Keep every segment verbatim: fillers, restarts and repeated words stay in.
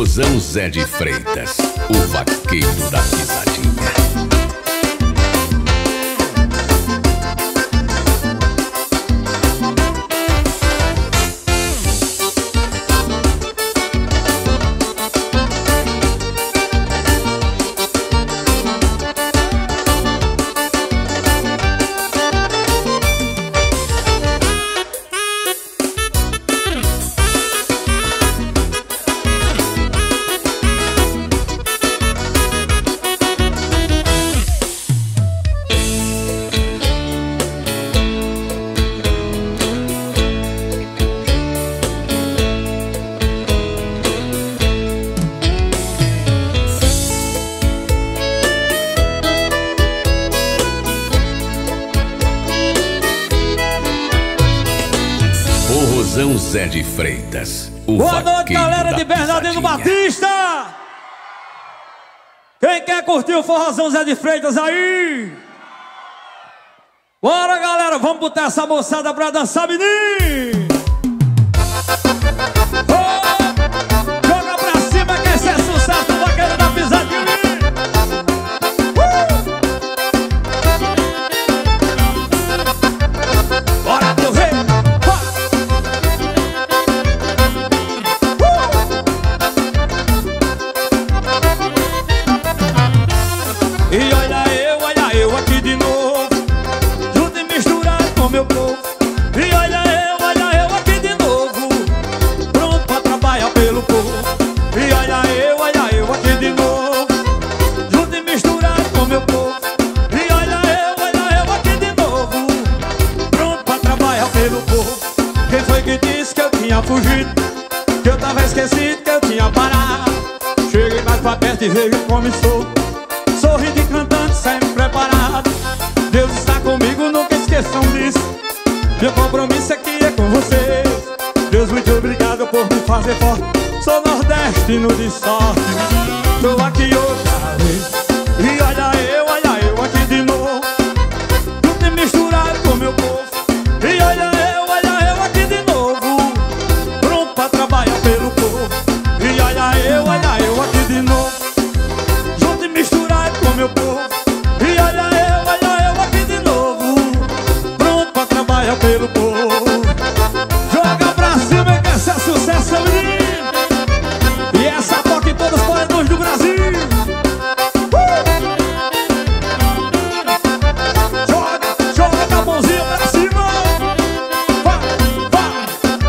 Forrozão Zé de Freitas, o vaqueiro da pisadinha. Forrozão Zé de Freitas, o Boa noite, galera da de Bernardino pisadinha. Batista! Quem quer curtir o Forrozão Zé de Freitas aí? Bora, galera, vamos botar essa moçada pra dançar, menino! Oh, joga pra cima que esse é sucesso, o vaqueiro da pisadinha! Uh! Bora, meu rei! E olha eu, olha eu aqui de novo, junto e misturado com meu povo. E olha eu, olha eu aqui de novo, pronto pra trabalhar pelo povo. E olha eu, olha eu aqui de novo, junto e misturado com meu povo. E olha eu, olha eu aqui de novo, pronto pra trabalhar pelo povo. Quem foi que disse que eu tinha fugido, que eu tava esquecido, que eu tinha parado? Cheguei mais pra perto e vejo como estou, sorrindo e cantando, sempre preparado. Deus está comigo, nunca esqueçam disso. Meu compromisso aqui é com vocês. Deus, muito obrigado por me fazer forte. Sou nordestino de sorte. Tô aqui outra vez. E olha eu, olha eu aqui de novo, junto e misturado com meu povo. E olha eu, olha eu aqui de novo, pronto pra trabalhar pelo povo. E olha eu, olha eu aqui de novo, junto e misturado com meu povo. E olha eu, olha eu aqui de novo, pronto pra trabalhar pelo povo. Joga pra cima que esse é sucesso, menino. E essa toca em todos os corredores do Brasil. Uh! Joga, joga a mãozinha pra cima. Vai, vai.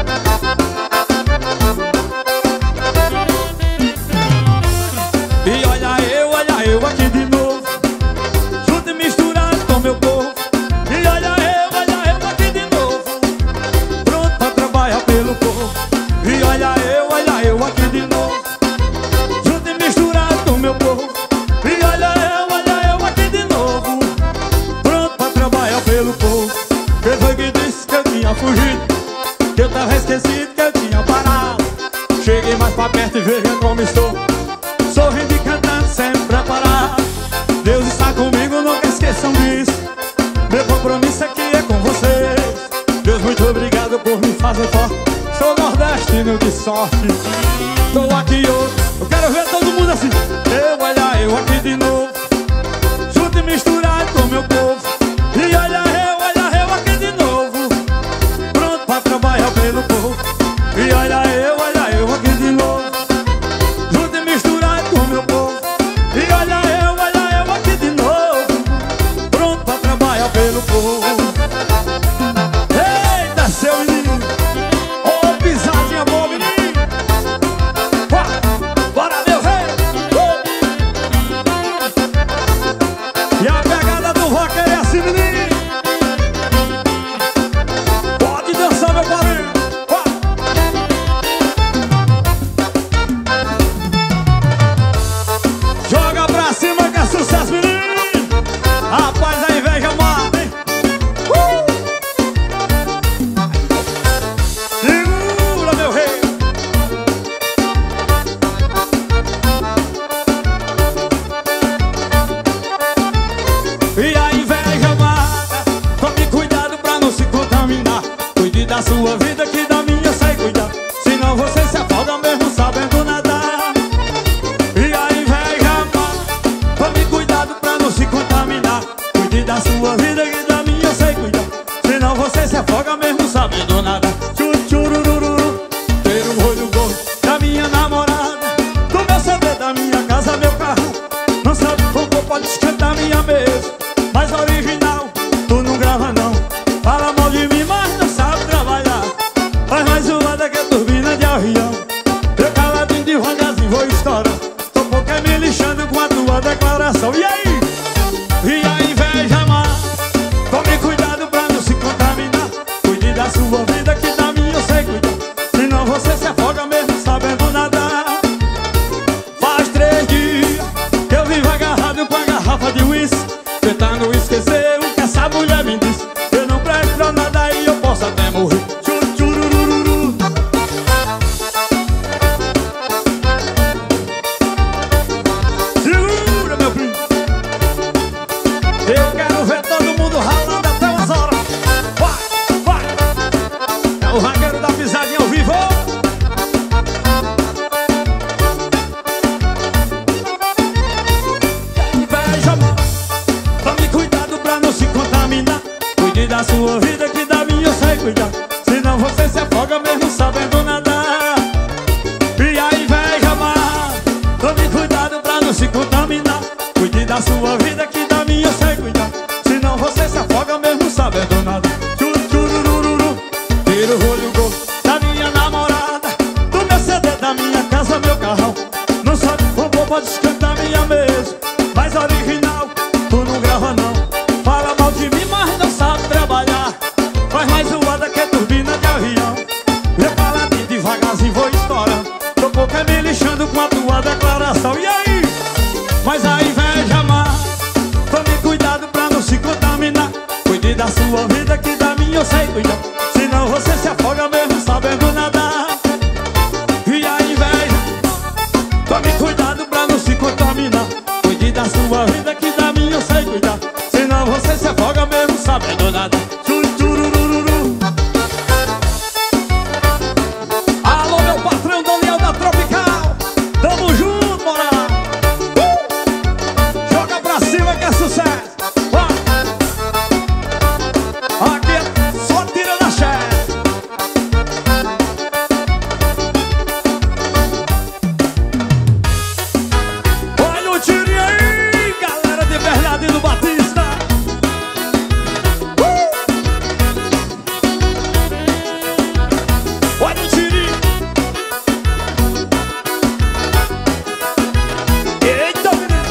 E olha eu, olha eu aqui de novo, junto e misturado com meu povo. E olha eu, olha eu aqui de novo, pronto pra trabalhar pelo povo. E olha eu, olha eu aqui de novo, junto e misturado com meu povo. E olha eu, olha eu aqui de novo, pronto pra trabalhar pelo povo. Quem foi que disse que eu tinha fugido, que eu tava esquecido, que eu tinha parado? Cheguei mais pra perto e veja como estou, sorrindo e cantando, sempre preparado. Deus está comigo, nunca esqueçam disso. Meu compromisso aqui é com vocês. Deus, muito obrigado por me fazer forte. Sou nordestino de sorte. Tô aqui hoje, eu quero ver todo mundo assim. Eu, olha eu aqui de novo, junto e misturado com meu povo. E olha eu, olha eu aqui de novo, pronto pra trabalhar pelo povo. E olha eu, olha eu aqui de novo, junto e misturado com meu povo. E olha eu, olha eu aqui de novo, pronto pra trabalhar pelo povo. Eita, seu menino, ô oh, pisadinha boa, menino. Bora, meu rei. Uh! pode esquentar minha mesa. Mas original, tu não grava não. Fala mal de mim, mas não sabe trabalhar. Faz mais zoada que a turbina de avião. Eu caladinho devagarzinho vou estourar. Tô pouco é me lixando com a tua declaração. E aí? E a inveja má. Tome cuidado pra não se contaminar. Cuide da sua vida que da minha eu sei cuidar. Senão você se afoga mesmo sabendo nadar. Faz três dias que eu vivo agarrado com a garrafa de uísque, tentando esquecer o que essa mulher me disse. Eu não presto pra nada e eu posso até morrer. Tchururururu. Segura, meu filho. Eu quero ver todo mundo ralando até umas horas. Vai, vai. É o vaqueiro da pisadinha ao vivo. Inveja, mano. Tome cuidado pra não se contaminar. Cuide da sua vida que da minha eu sei cuidar. Senão você se afoga mesmo sabendo nadar. E a inveja, mano. Tome cuidado pra não se contaminar. Cuide da sua vida que da minha eu sei cuidar. Senão você se afoga mesmo sabendo nadar. Tchururururu. Tira o olho gol da minha namorada, do meu C D, da minha casa, meu carrão. Não sabe como pode esquentar minha mesa. Mas original, tu não grava não. Fala mal de mim, mas não sabe trabalhar. Faz mais zoada que turbina de avião. Eu caladinho devagarzinho vou estourar. Tô pouco é me lixando com a tua declaração. E aí? Mas a inveja má. Tome cuidado pra não se contaminar. Cuide da sua vida que da minha eu sei cuidar. Senão você se afoga mesmo sabendo nadar. E a inveja. Tome cuidado pra não se contaminar. Cuide da sua vida que da minha eu sei cuidar. Senão você se afoga mesmo sabendo nadar. Tchururururu. Alô, meu patrão Daniel da Tropical. Tamo junto, moral. uh! Joga pra cima que é sucesso. Vai. Aqui é só tira da chefe. Olha o tirinho aí, galera de Bernardino Batista. uh! Olha o tirinho. Eita, menino.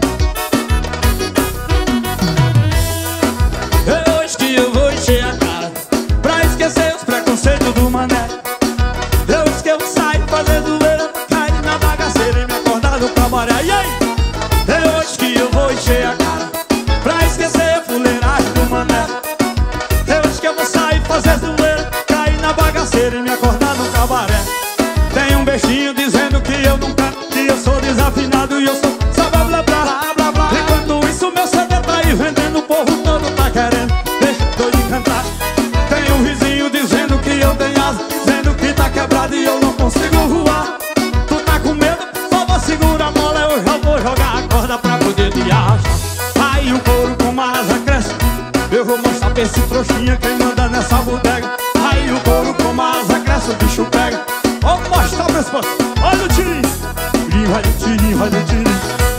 É hoje que eu vou encher a cara pra esquecer os preconceitos do mané. É hoje que eu saio fazendo zoeira, cair na bagaceira e me acordar do cabaré. E aí? É hoje que eu vou encher a cara pra esquecer a fuleiragem do mané. É hoje que eu vou sair fazer zoeira, cair na bagaceira e me acordar no cabaré. Tem um bestinho dizendo que eu não canto, que eu sou desafinado e eu sou só blá blá blá, blá, blá. Enquanto isso meu C D tá aí vendendo, o povo todo tá querendo, deixa eu de cantar. Tem um vizinho dizendo que eu tenho asa, dizendo que tá quebrado e eu não consigo voar. Tu tá com medo? Só vou segurar a mola, eu já vou jogar a corda pra poder viajar. Aí o couro com uma asa cresce, eu vou mostrar pra esse trouxinha quem manda nessa bodega. Aí o couro com uma asa cresce, o bicho pega. Vou mostrar pra esse povo. Olha o tirinho. Tirinho, olha o tirinho, olha o tirinho.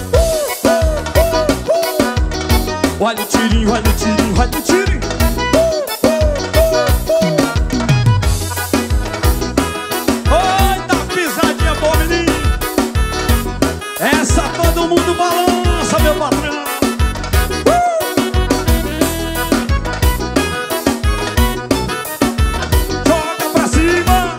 Olha o tirinho, olha o tirinho, olha o tirinho. Oi, tá pisadinha boa, menino. Essa todo mundo balança, meu patrão. Joga pra cima.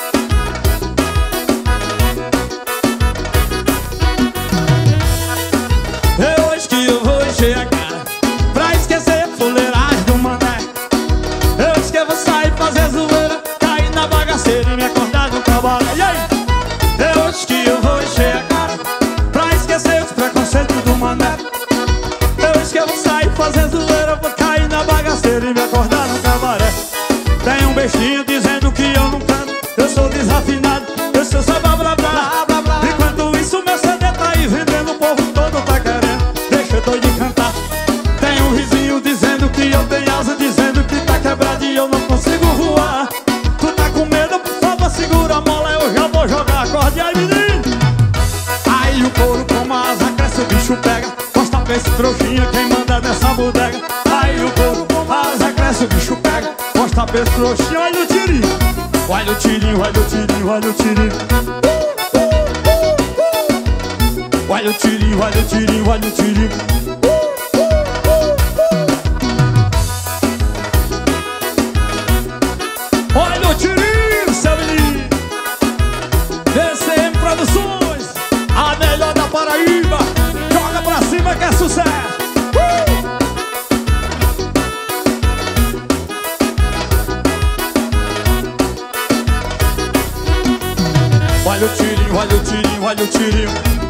É hoje que eu vou encher a cara pra esquecer a fuleiragem do mané. É hoje que eu vou sair fazer zoeira, cair na bagaceira e me acordar do cabaré. E aí? É hoje que eu vou encher a cara pra esquecer os preconceitos do mané. É hoje que eu vou sair fazer zoeira, vou cair na bagaceira e me acordar no cabaré. Tem um bestinho dizendo que eu não canto, eu sou desafinado, eu sou só blá blá blá, blá, blá. Enquanto isso meu C D tá aí vendendo, o povo todo tá querendo, deixa eu doido de cantar. Tem um vizinho dizendo que eu tenho asa, dizendo que tá quebrado e eu não consigo voar. Tu tá com medo? Por favor segura a mola, eu já vou jogar a corda. E aí, menino? Aí o couro com uma asa cresce, o bicho pega. Mostra pra esse trouxinha, quem manda nessa bodega. Aí o povo asa, cresce, o bicho pega. Mostra pra esse trouxinha, olha o tirinho. Olha o tirinho, olha o tirinho, olha o tirinho. Olha o tirinho, olha o tirinho, olha o tirinho. Olha o tirinho, seu menino. D C M Produções, a melhor da Paraíba. Joga pra cima que é sucesso. uh! Olha o tirinho, olha o tirinho, olha o tirinho.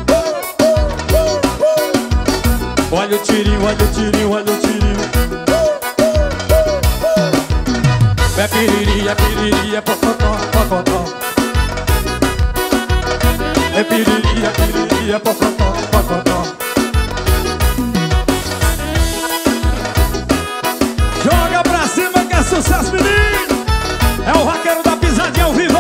Olha o tirinho, olha o tirinho, olha o tirinho. É piriri, é piriri, é pocotó, pocotó. É piriri, é piriri, é pocotó, pocotó. Joga pra cima que é sucesso, menino. É o vaqueiro da pisadinha ao vivo.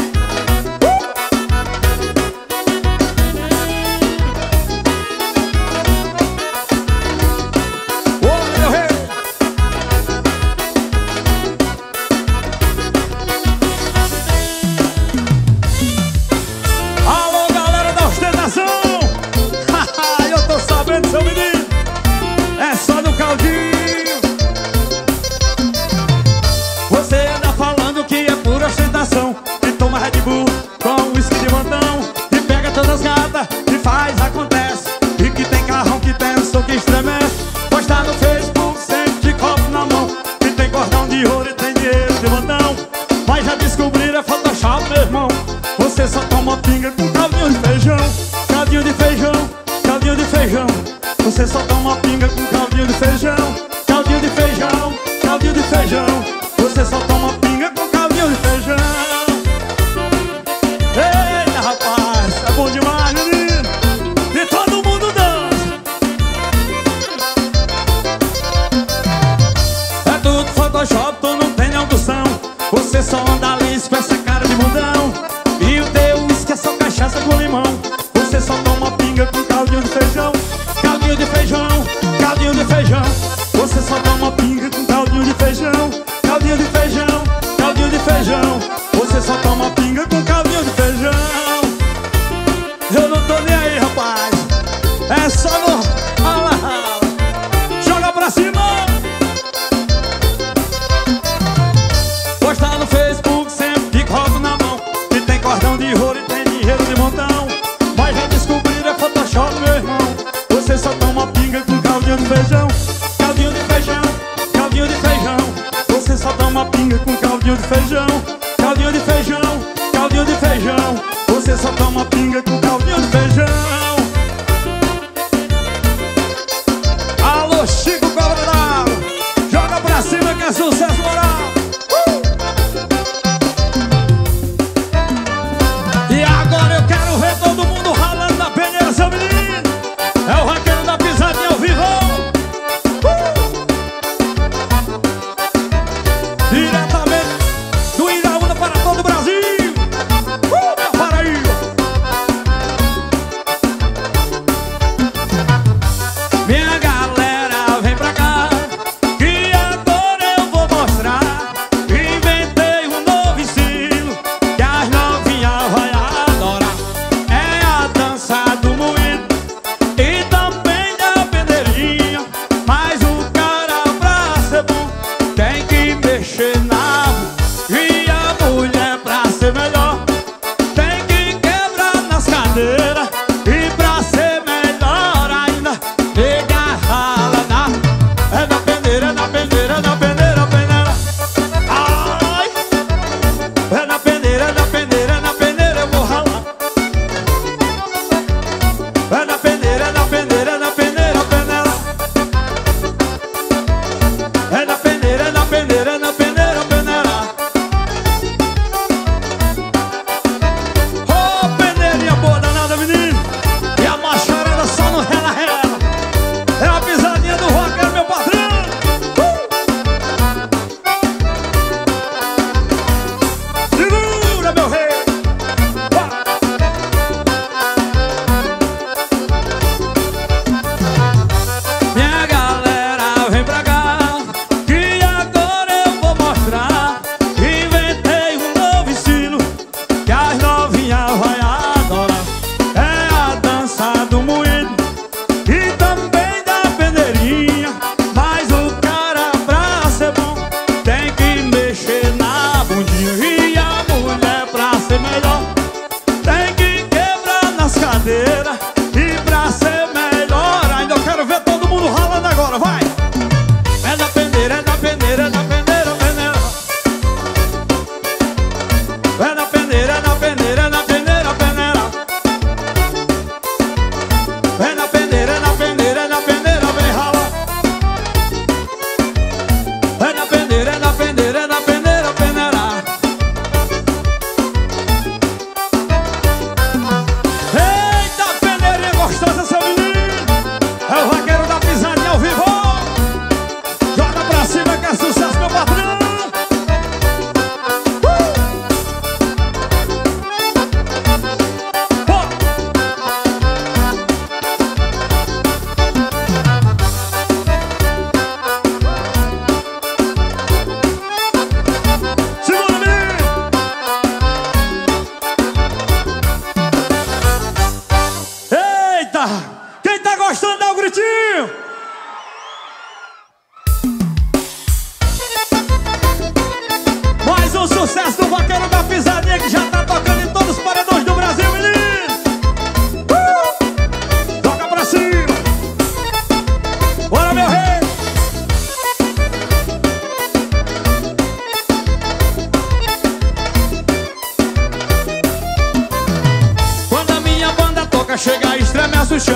Você só toma pinga com caldinho de feijão. Caldinho de feijão, caldinho de feijão. Você só toma pinga com caldinho de feijão. Caldinho de feijão, caldinho de feijão. Você só toma pinga com caldinho de feijão. Eita, rapaz, é bom demais, menino. E todo mundo dança. É tudo Photoshop, tu não tem nenhum. Você só anda liso com essa cara de mundão. E o teu uísque é só cachaça com limão. Você só toma pinga com caldinho de feijão. Caldinho de feijão, caldinho de feijão. Você só toma pinga com caldinho de feijão. Caldinho de feijão, caldinho de feijão. Você só toma pinga com caldinho de feijão. Eu não tô nem aí, rapaz. É só no rala, rala. Joga pra cima. Posta no Facebook, sempre fica rodo na mão. E tem cordão de ouro e tem dinheiro de montão. Mas já descobriram, é Photoshop, meu irmão. Você só toma pinga com caldinho de feijão. Caldinho de feijão, caldinho de feijão. Você só toma pinga com caldinho de feijão. Caldinho de feijão, caldinho de feijão. Você só toma pinga com caldinho de feijão. Alô, Chico Cobra d'Água. Joga pra cima que é sucesso moral. Todo mundo ralando na peneira, seu menino. É o vaqueiro da pisadinha ao vivo. uh! Diretamente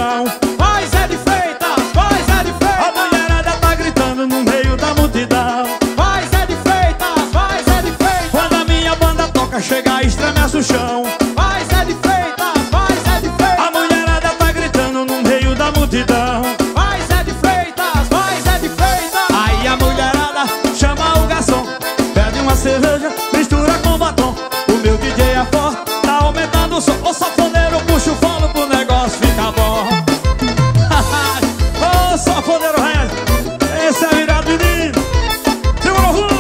multidão. Faz é de Freitas, faz é de Freitas. A mulherada tá gritando no meio da multidão. Faz é de Freitas, faz é de Freitas. Quando a minha banda toca, chega e estremece o chão. Faz é de Freitas, faz é de Freitas. A mulherada tá gritando no meio da multidão. Faz é de Freitas, faz é de Freitas. Aí a mulherada chama o garçom, pede uma cerveja, mistura com batom. O meu D J é forte, tá aumentando o som. Ô safoneiro, puxa o fone pro negócio ficar bom. Ô safoneiro Red, esse é virado menino. Segura o rumo.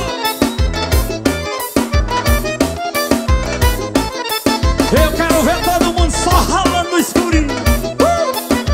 Eu quero ver todo mundo só ralando no escurinho. uh!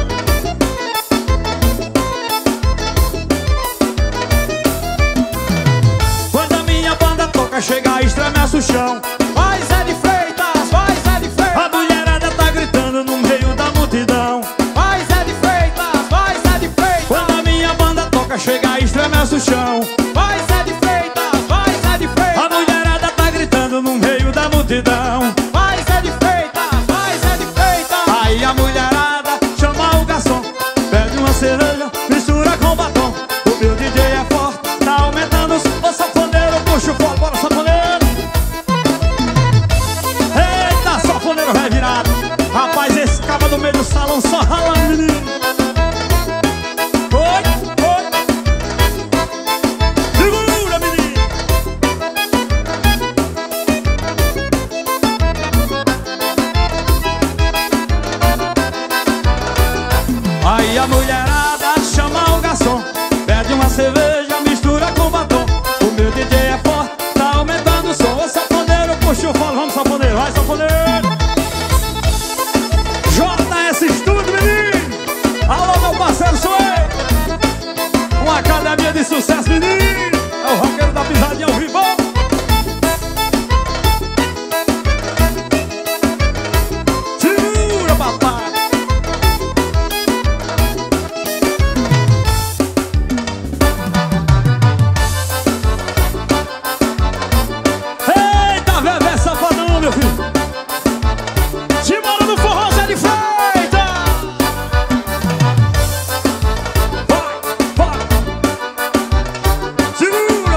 Quando a minha banda toca, chega e estremece o chão. Faz é de Freitas, faz é de Freitas. A mulherada tá gritando no meio da multidão. Faz é de Freitas, faz é de Freitas. Quando a minha banda toca, chega e estremece o chão. Faz é de Freitas, faz é de Freitas. A mulherada tá gritando no meio da multidão. Faz é de Freitas, faz é de Freitas. Aí a mulherada chama o garçom, pede uma cerveja, mistura com batom. O meu D J é forte, tá aumentando o som. Ô safoneiro, puxa o fogo, bora safoneiro. Eita, safoneiro revirado. Rapaz, esse caba no meio do salão só ralando, menino. Oi, oi. Segura, menino. Aí a mulherada chama o garçom, pede uma cerveja, mistura com batom. O meu D J é forte, tá aumentando o som. Ô safoneiro, puxa o fole, vamos safoneiro, vai safoneiro. J S Estúdio, menino. Alô, meu parceiro Suê. Uma academia de sucesso, menino. É o roqueiro da pisadinha ao vivo. Segura, papai. Eita, Vevé Safadão, meu filho. Simbora no forró, Zé de Freitas. Vai, vai. Segura.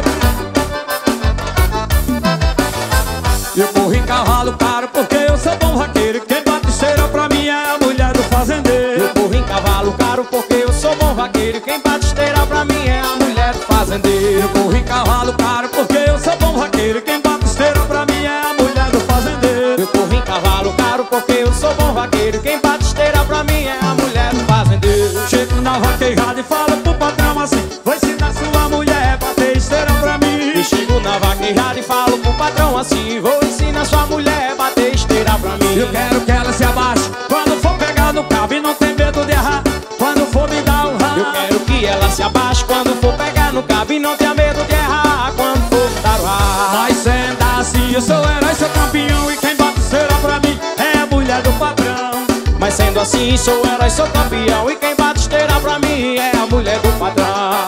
Eu corro em cavalo caro porque eu sou bom vaqueiro. Quem bate esteira pra mim é a mulher do fazendeiro. Eu corro em cavalo caro porque eu sou bom vaqueiro. Quem bate esteira pra mim é a mulher do fazendeiro. Eu corro em cavalo caro porque eu sou bom vaqueiro. Quem bate esteira pra mim é a mulher do fazendeiro. Eu corro em cavalo caro porque eu sou bom vaqueiro. Quem bate esteira pra mim é a mulher do fazendeiro. Chego na vaquejada e falo pro patrão assim: vou ensinar sua mulher a bater esteira pra mim. Eu chego na vaquejada e falo pro patrão assim: vou ensinar sua mulher a bater esteira pra mim. Eu quero que ela se abaixe quando for pegar no cabo e não tem medo de errar. Quando for me dar um rabo, Eu quero que ela se abaixe quando for pegar no cabo e não tenha medo de errar. Quando for me dar o ar. mas sendo assim eu sou herói, sou campeão. E quem bate esteira pra mim é a mulher do patrão. Mas sendo assim, sou herói, sou campeão. E quem bate esteira pra mim é a mulher do patrão.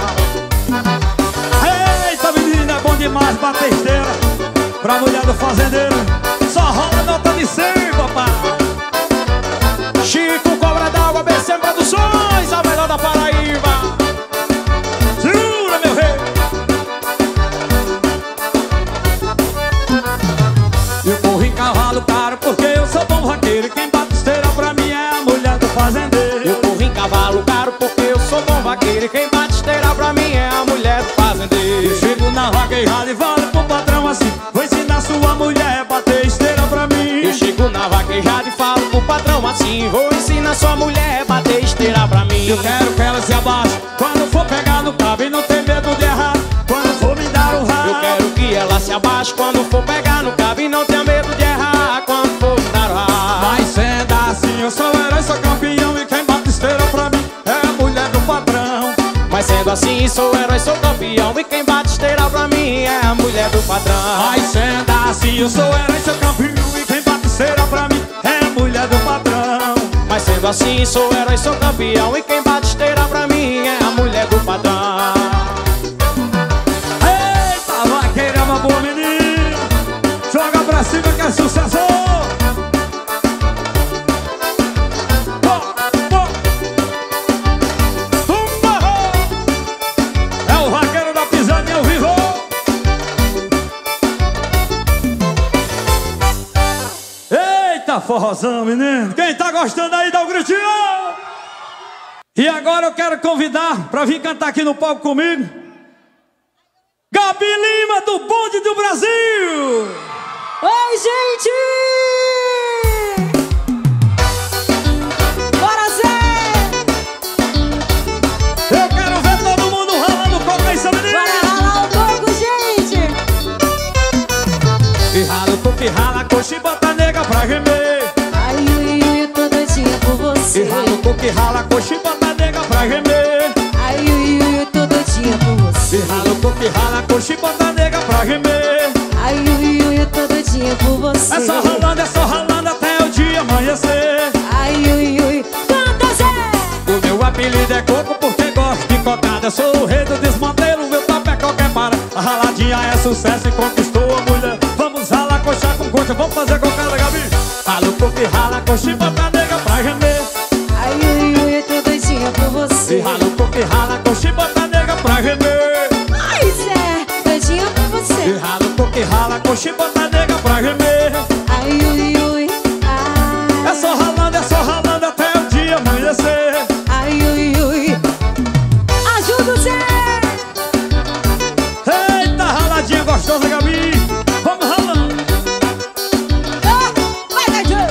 Eita, menina, é bom demais bater esteira pra mulher do fazendeiro. Só rola nota de cem, papai. Chico, Cobra d'Água, B C M Produções, a melhor da Paraíba. Segura, meu rei. Eu corro em cavalo caro porque eu sou bom vaqueiro. Quem bate esteira pra mim é a mulher do fazendeiro. Eu corro em cavalo caro porque eu sou bom vaqueiro. E quem bate esteira pra mim é a mulher do fazendeiro. Eu chego na vaquejada e falo pro patrão assim: vou ensinar sua mulher a bater esteira pra mim. Eu chego na vaquejada e falo pro patrão assim: vou ensinar sua mulher a bater esteira pra mim. Eu quero que ela se abaixe quando for pegar no cabo e não tem medo de errar. Quando for me dar um rabo, Eu quero que ela se abaixe quando for pegar no cabo e não tenha medo de errar. Quando for me dar o ar. mas sendo assim eu sou herói, sou campeão. E quem bate esteira pra mim é a mulher do patrão. Mas sendo assim, sou herói, sou campeão. E quem bate esteira pra mim é a mulher do patrão. mas sendo assim eu sou herói, sou campeão. E quem bate esteira pra mim é a mulher do patrão. Mas sendo assim, sou herói, sou campeão. E quem bate esteira pra mim é a mulher do patrão. Eita, vaqueira, uma boa menina. Joga pra cima que é sucesso. Pô, pô. forrozão, menino. Quem tá gostando aí, dá um gritinho. E agora eu quero convidar pra vir cantar aqui no palco comigo Gabi Lima, do Bonde do Brasil. Oi, gente! Bora, Zé! Eu quero ver todo mundo ralando coco aí, seu menino. Bora ralar o coco, gente! E rala o coco e rala a coxa e bota a nega pra gemer. Ai, ui, ui, eu tô doidinha por você. E rala o coco e rala a coxa e bota a nega pra gemer. Ai, ui, ui, eu tô doidinha por você. E rala o coco e rala a coxa e bota a nega pra gemer. Ai, ui, ui, eu tô doidinha por você. É só ralando, é só ralando até o dia amanhecer. Ai, ui, ui, canta, Zé! O meu apelido é Coco porque gosto de cocada. Eu sou o rei do desmantelo, meu top é qualquer para. A raladinha é sucesso e conquistou a mulher. Vamos ralar coxa com coxa, vamos fazer cocada, Gabi. Rala o coco e rala a coxa e bota a nega pra gemer. Ai, ui, ui, eu tô doidinha por você. E rala o coco e rala a coxa e bota a nega pra gemer. Ai, Zé, doidinha por E você. rala o coco e rala a coxa e bota a nega pra gemer. Ai, ui, ui, ai. É só ralando, é só ralando até o dia amanhecer. Ai, ui, ui. Ajuda o Zé! Eita, raladinha gostosa, Gabi. Vamos ralando. Ah, vai, Gadio!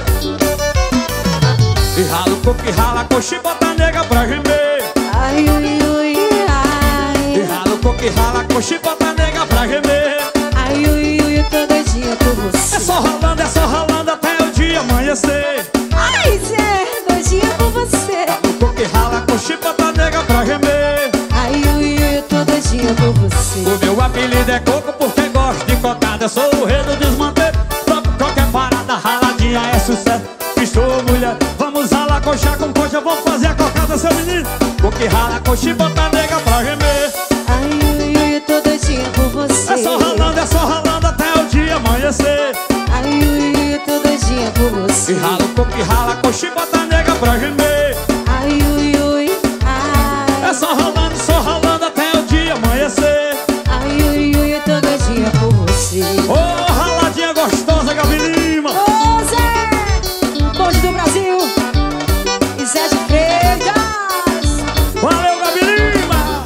E rala o coco e rala a coxa e bota a nega pra gemer. Ai, ui, ui, E ai. rala o coco e rala a coxa e bota a nega pra gemer. Ai, ui, ui, eu tô doidinha por você. É só ralando, é só ralando até o dia amanhecer. Ai, Zé, doidinha por você. Rala o coco e rala a coxa e bota a nega pra gemer. Ai, ui, ui, eu tô doidinha por você. O meu apelido é Coco porque gosto de cocada. Eu sou o rei do desmantelo, topo qualquer parada. Raladinha é sucesso, estou mulher. Vamos ralar coxa com coxa, vamos fazer a cocada, seu menino. Coco e rala a coxa e bota a nega pra gemer. Ai, ui, ui, eu tô doidinha por você. É só ralando, é só ralando até o dia amanhecer. Ai, ui, ui, eu tô doidinha por você. E rala o coco e rala a coxa e bota a nega pra gemer. Ai, ui, ui, ai. É só ralando, só ralando até o dia amanhecer. Ai, ui, ui, eu tô doidinha por você. Ô, oh, raladinha gostosa, Gabi Lima. Ô, Zé! Bonde do Brasil! E Zé de Freitas! Valeu, Gabi Lima.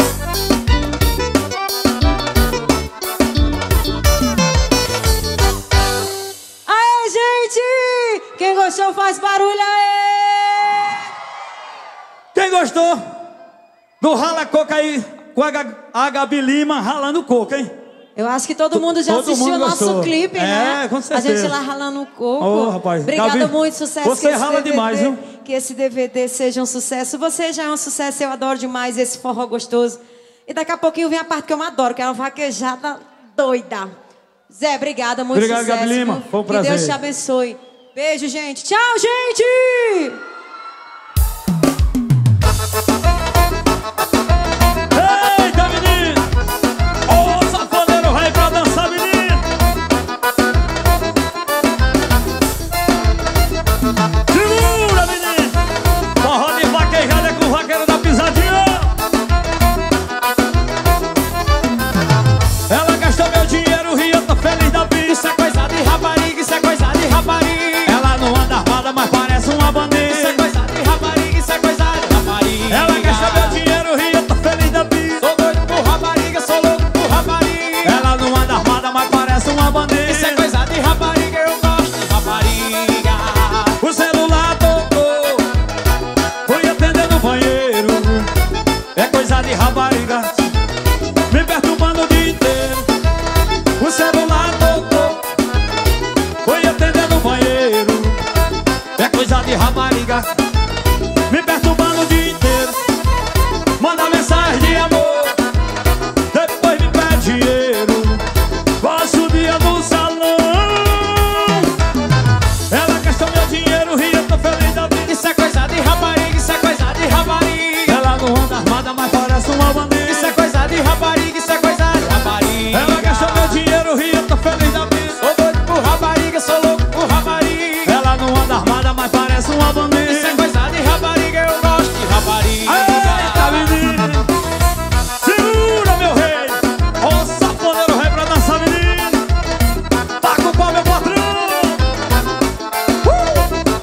Aê, gente! Quem gostou faz barulho aí! Quem gostou do Rala Coco aí com a, Ga- a Gabi Lima ralando coco, hein? Eu acho que todo mundo já Todo assistiu mundo o nosso gostou. clipe, né? É, com A certeza. gente lá ralando o coco. Ô, rapaz, Obrigada Gabi, muito, sucesso. você que esse rala D V D, demais, viu? Que esse D V D seja um sucesso. Você já é um sucesso, eu adoro demais esse forró gostoso. E daqui a pouquinho vem a parte que eu adoro, que é uma vaquejada doida. Zé, obrigada, muito Obrigado, sucesso. Gabi Lima. Foi um Que Deus prazer. te abençoe. Beijo, gente. Tchau, gente! Eita, menino! Ô, safoneiro, vai pra dançar, menino! Segura, menino! Forró de vaquejada com o vaqueiro da pisadinha! Ela gastou meu dinheiro e eu tô feliz da vida. Isso é coisa de rapariga, isso é coisa de rapariga. Ela não anda armada, mas parece uma bandeira. Isso é coisa de rapariga, isso é coisa de rapariga. Ela gastou meu dinheiro e eu tô feliz da vida. Sou doido por rapariga, sou louco por rapariga. Ela não anda armada, mas parece uma bandeira. Isso é coisa de rapariga, eu gosto de rapariga. O celular tocou, fui atender no banheiro. É coisa de rapariga, me perturbando o dia inteiro. O celular tocou, fui atender no banheiro. É coisa de rapariga, me perturbando o dia inteiro. Manda mensagem de amor, depois me pede dinheiro. Passo o dia no salão. Ela gastou meu dinheiro e eu tô feliz da vida. Isso é coisa de rapariga, isso é coisa de rapariga. Ela não anda armada, mas parece uma bandeira. Isso é coisa de rapariga, isso é coisa de rapariga. Ela gastou meu dinheiro e eu tô feliz da vida. Sou doido por rapariga, sou louco por rapariga. Ela não anda armada, mas parece uma bandeira. Isso é coisa de rapariga, eu gosto de rapariga. Eita, menino! Segura, meu rei! Ô, safoneiro, rei pra dançar, menino! Tá com o pau, meu patrão! Uh!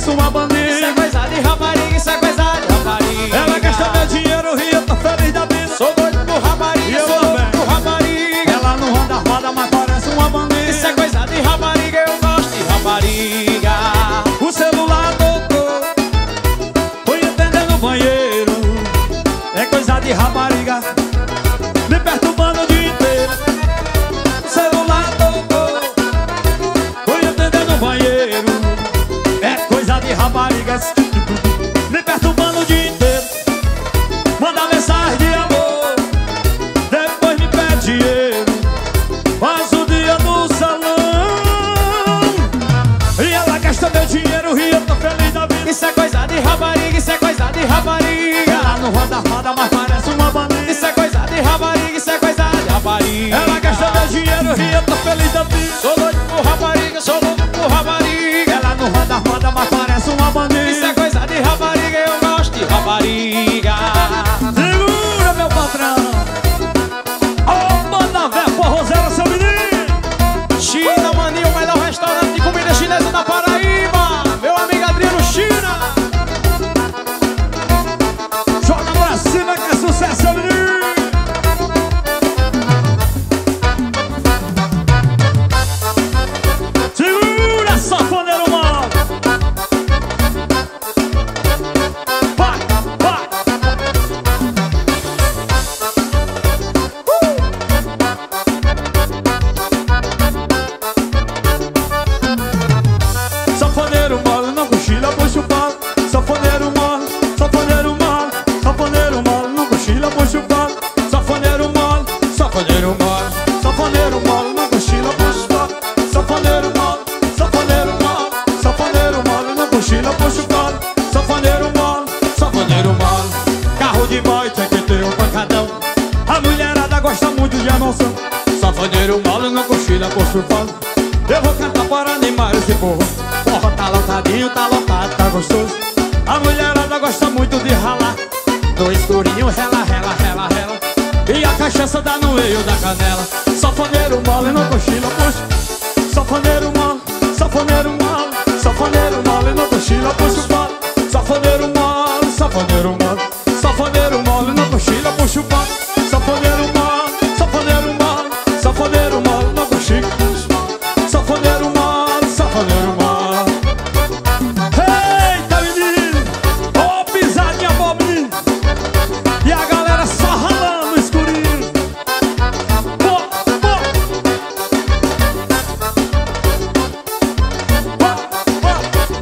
parece uma bandida. Isso é coisa de rapariga, isso é coisa de rapariga. Ela gasta meu dinheiro e eu tô feliz da vida. Sou doido por rapariga, Eu sou doido também. por rapariga. Ela não roda, roda, mas parece uma bandida. Isso é coisa de rapariga, eu gosto de rapariga. O celular tocou, fui entender no banheiro. É coisa de rapariga, me perturbando o dia inteiro. O celular tocou, fui entender no banheiro. É coisa de rapariga, me perturbando o dia inteiro. Manda mensagem de amor, depois me pede dinheiro. Faz o dia no salão e ela gasta meu dinheiro e eu tô feliz da vida. Isso é coisa de rapariga, isso é coisa de rapariga. Ela não roda, roda, mas parece uma bandida. Isso é coisa de rapariga, isso é coisa de rapariga. Ela gasta meu dinheiro e eu tô feliz da vida. Sou doido por rapariga, sou louco por rapariga. Ela não roda, roda, mas parece uma bandida. Isso é coisa de rapariga, eu gosto de rapariga. Segura, meu patrão. Ô, banda véia forrozeira, seu menino. China Mania, o melhor restaurante de comida chinesa da Paraíba. Meu amigo Adriano China. Joga pra cima que é sucesso, seu menino. Segura, safoneiro mal. Vai, vai. Safoneiro mole, não cochila, puxa o pau. Safoneiro mole, safoneiro mole, safoneiro mole, não cochila, puxa o pau. Safoneiro mole, safoneiro mole, safoneiro mole, não cochila, puxa o pau. Safoneiro mole, safoneiro mole, safoneiro mole, não cochila, puxa o pau. Safoneiro mole, safoneiro mole. Carro de boy tem que ter um pancadão. A mulherada gosta muito de emoção. Safoneiro mole, não cochila, puxa o pau. Eu vou cantar para animar esse povo. Porra, tá lotadinho, tá lotado, tá gostoso. A mulherada gosta muito de ralar. No escurinho, rela, rela, rela, rela. E a cachaça dá no meio da canela. Safoneiro mole, não cochila, puxa. Safoneiro mole, safoneiro mole, safoneiro mole, não cochila, puxa o pau. Safoneiro mole, safoneiro mole, safoneiro mole, não cochila, puxa o pau. Safoneiro mole, safoneiro mole, safoneiro mole, não cochila. Safoneiro mole, safoneiro mole. Eita, menino! Ô, pisadinha boa, menino! E a galera só ralando no escurinho. Boa, boa. Boa, boa.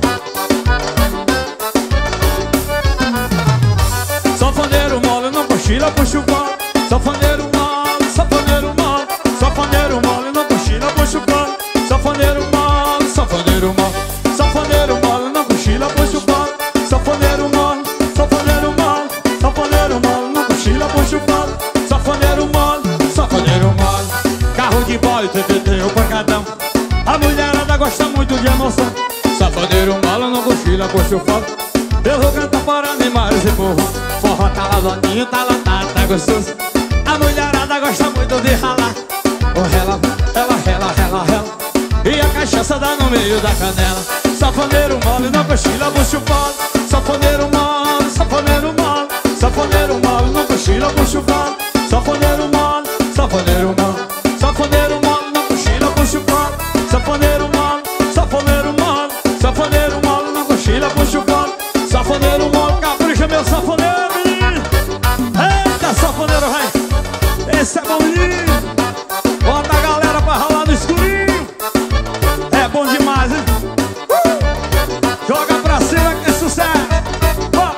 Safoneiro mole, não cochila, puxa o pau. Safoneiro mole, safoneiro mole, safoneiro mole, não cochila, puxa o pau. Safoneiro mole, safoneiro mole, safoneiro mole, não cochila, puxa o pau. Safoneiro mole, safoneiro mole, safoneiro mole, não cochila, puxa o pau. Safoneiro mole, safoneiro mole. Carro de boy, T T T, o pancadão. A mulherada gosta muito de emoção. Safoneiro mole, não cochila, puxa o pau. Eu vou cantar para animar esse povo. Forró tá lavadinho, tá lotado, tá gostoso. A mulherada gosta muito de ralar. O rela, ela, rela, rela, rela. E a cachaça dá no meio da canela. Safoneiro mole, não cochila, puxa o pau. Safoneiro mole, safoneiro mole, safoneiro mole, não cochila, puxa o pau. Safoneiro mole, safoneiro mole, safoneiro mole, não cochila, puxa o pau. Safoneiro mole, safoneiro mole, safoneiro mole, não cochila, puxa o pau. Safoneiro mole, capricha meu safoneiro, menino. Eita, safoneiro, vai. Esse é bom, menino. Bota a galera pra ralar no escurinho. É bom demais, hein? Uh! Joga pra cima que é sucesso. Oh!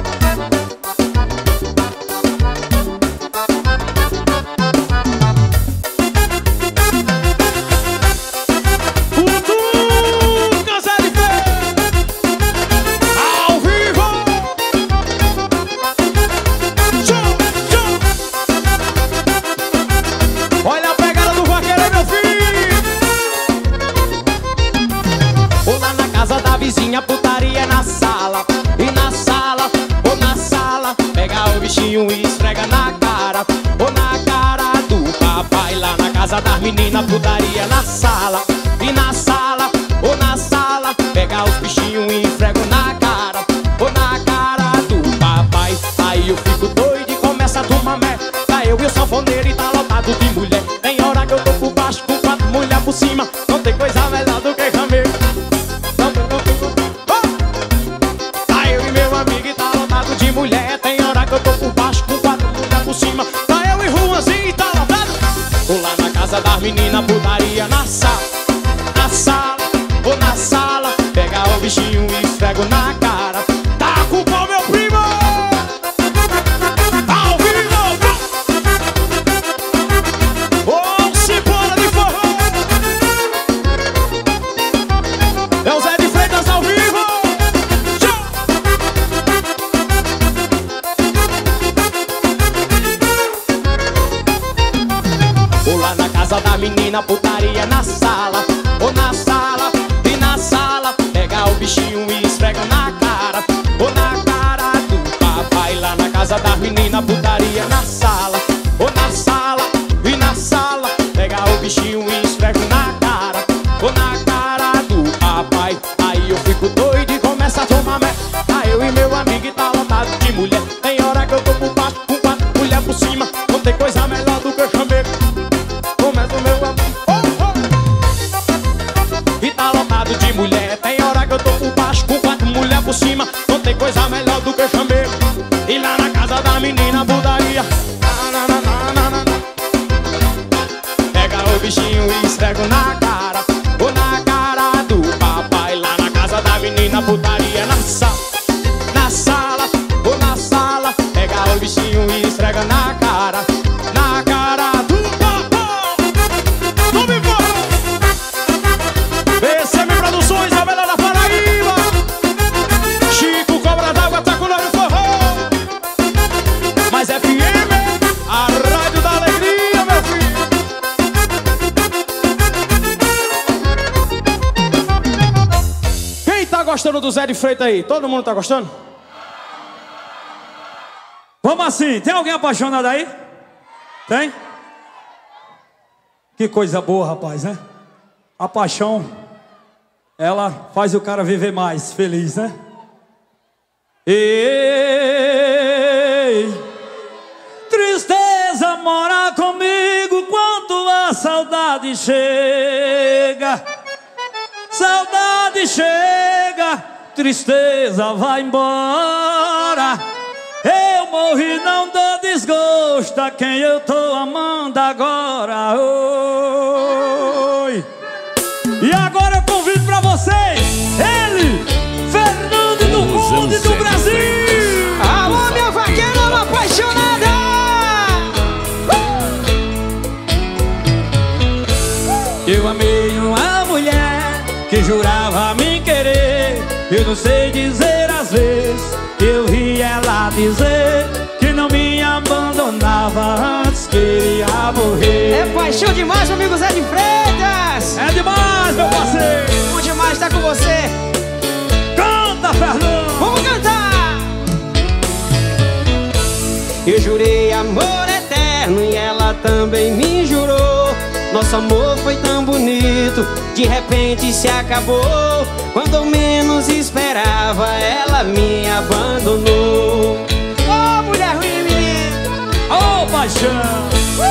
Futuro Cansado de ao vivo. Tchau, tchau. Olha a pegada do vaqueiro aí, meu filho. Ou lá na casa da vizinha, putaria na sala. E na sala, ou na sala, pega o bichinho e esfrega na cara. Ou na cara do papai. Lá na casa das meninas, putaria na sala. E na sala, ou na sala, pega os bichinhos e esfrega eu e o sanfoneiro e tá lotado de mulher. Tem hora que eu tô por baixo com quatro mulher por cima. Não tem coisa melhor do que chamego. Tá eu e meu amigo e tá lotado de mulher. Tem hora que eu tô por baixo com quatro mulher por cima. Tá eu e Ruanzinho e tá lotado. Vou lá na casa das meninas, putaria na sala. Na sala, vou na sala, pega o bichinho e esfrego na cara. Tá com o pau, meu primo! Ao vivo! Ô, cipora de forró! É o Zé de Freitas ao vivo! Tchau! Vou lá na casa da menina, putaria na sala. Ou na sala, e na sala, pega o bichinho e esfrega na cara. Ou na cara do papai. Lá na casa das meninas, putaria na sala. Ou na sala, e na sala, pega o bichinho e esfrega na cara. Ou na cara do papai. Aí eu fico doido e começo a tomar merda. Aí eu e meu amigo e tá lotado de mulher. Tem hora que eu tô por baixo com quatro mulher por cima. Não tem coisa melhor do que eu chamei. Começa o meu amigo e tá lotado de mulher. Tem hora que eu tô por baixo com quatro mulher por cima. Não tem coisa melhor do que chamei. E lá na casa da menina, putaria. Pega o bichinho e esfrego na cara. Ou na cara do papai. Lá na casa da menina, putaria na sala. Na sala, ou na sala, pega o bichinho e esfrega na cara. Na cara do papai. Tome forró! B C M Produções, a melhor da Paraíba. Chico Cobra d'Água tá com nós no forró. Mas F M, a rádio da alegria, meu filho. Quem tá gostando do Zé de Freitas aí? Todo mundo tá gostando? Vamos assim, tem alguém apaixonado aí? Tem? Que coisa boa, rapaz, né? A paixão, ela faz o cara viver mais feliz, né? Ei, tristeza mora comigo quando a saudade chega. Saudade chega, tristeza vai embora. Eu morri, não dou desgosto a quem eu tô amando agora. Oi. E agora eu convido pra vocês ele, Fernando do Conde do Brasil. Alô, minha vaqueira apaixonada. Eu amei uma mulher que jurava me querer. Eu não sei dizer às vezes. Eu vi ela dizer que não me abandonava antes que ia morrer. É paixão demais, meu amigo Zé de Freitas. É demais, meu parceiro. Bom demais estar com você. Canta, Fernando. Vamos cantar. Eu jurei amor eterno e ela também me jurou. Nosso amor foi tão bonito, de repente se acabou. Quando eu menos esperava, ela me abandonou. Ô, mulher ruim, menina. Ô, paixão.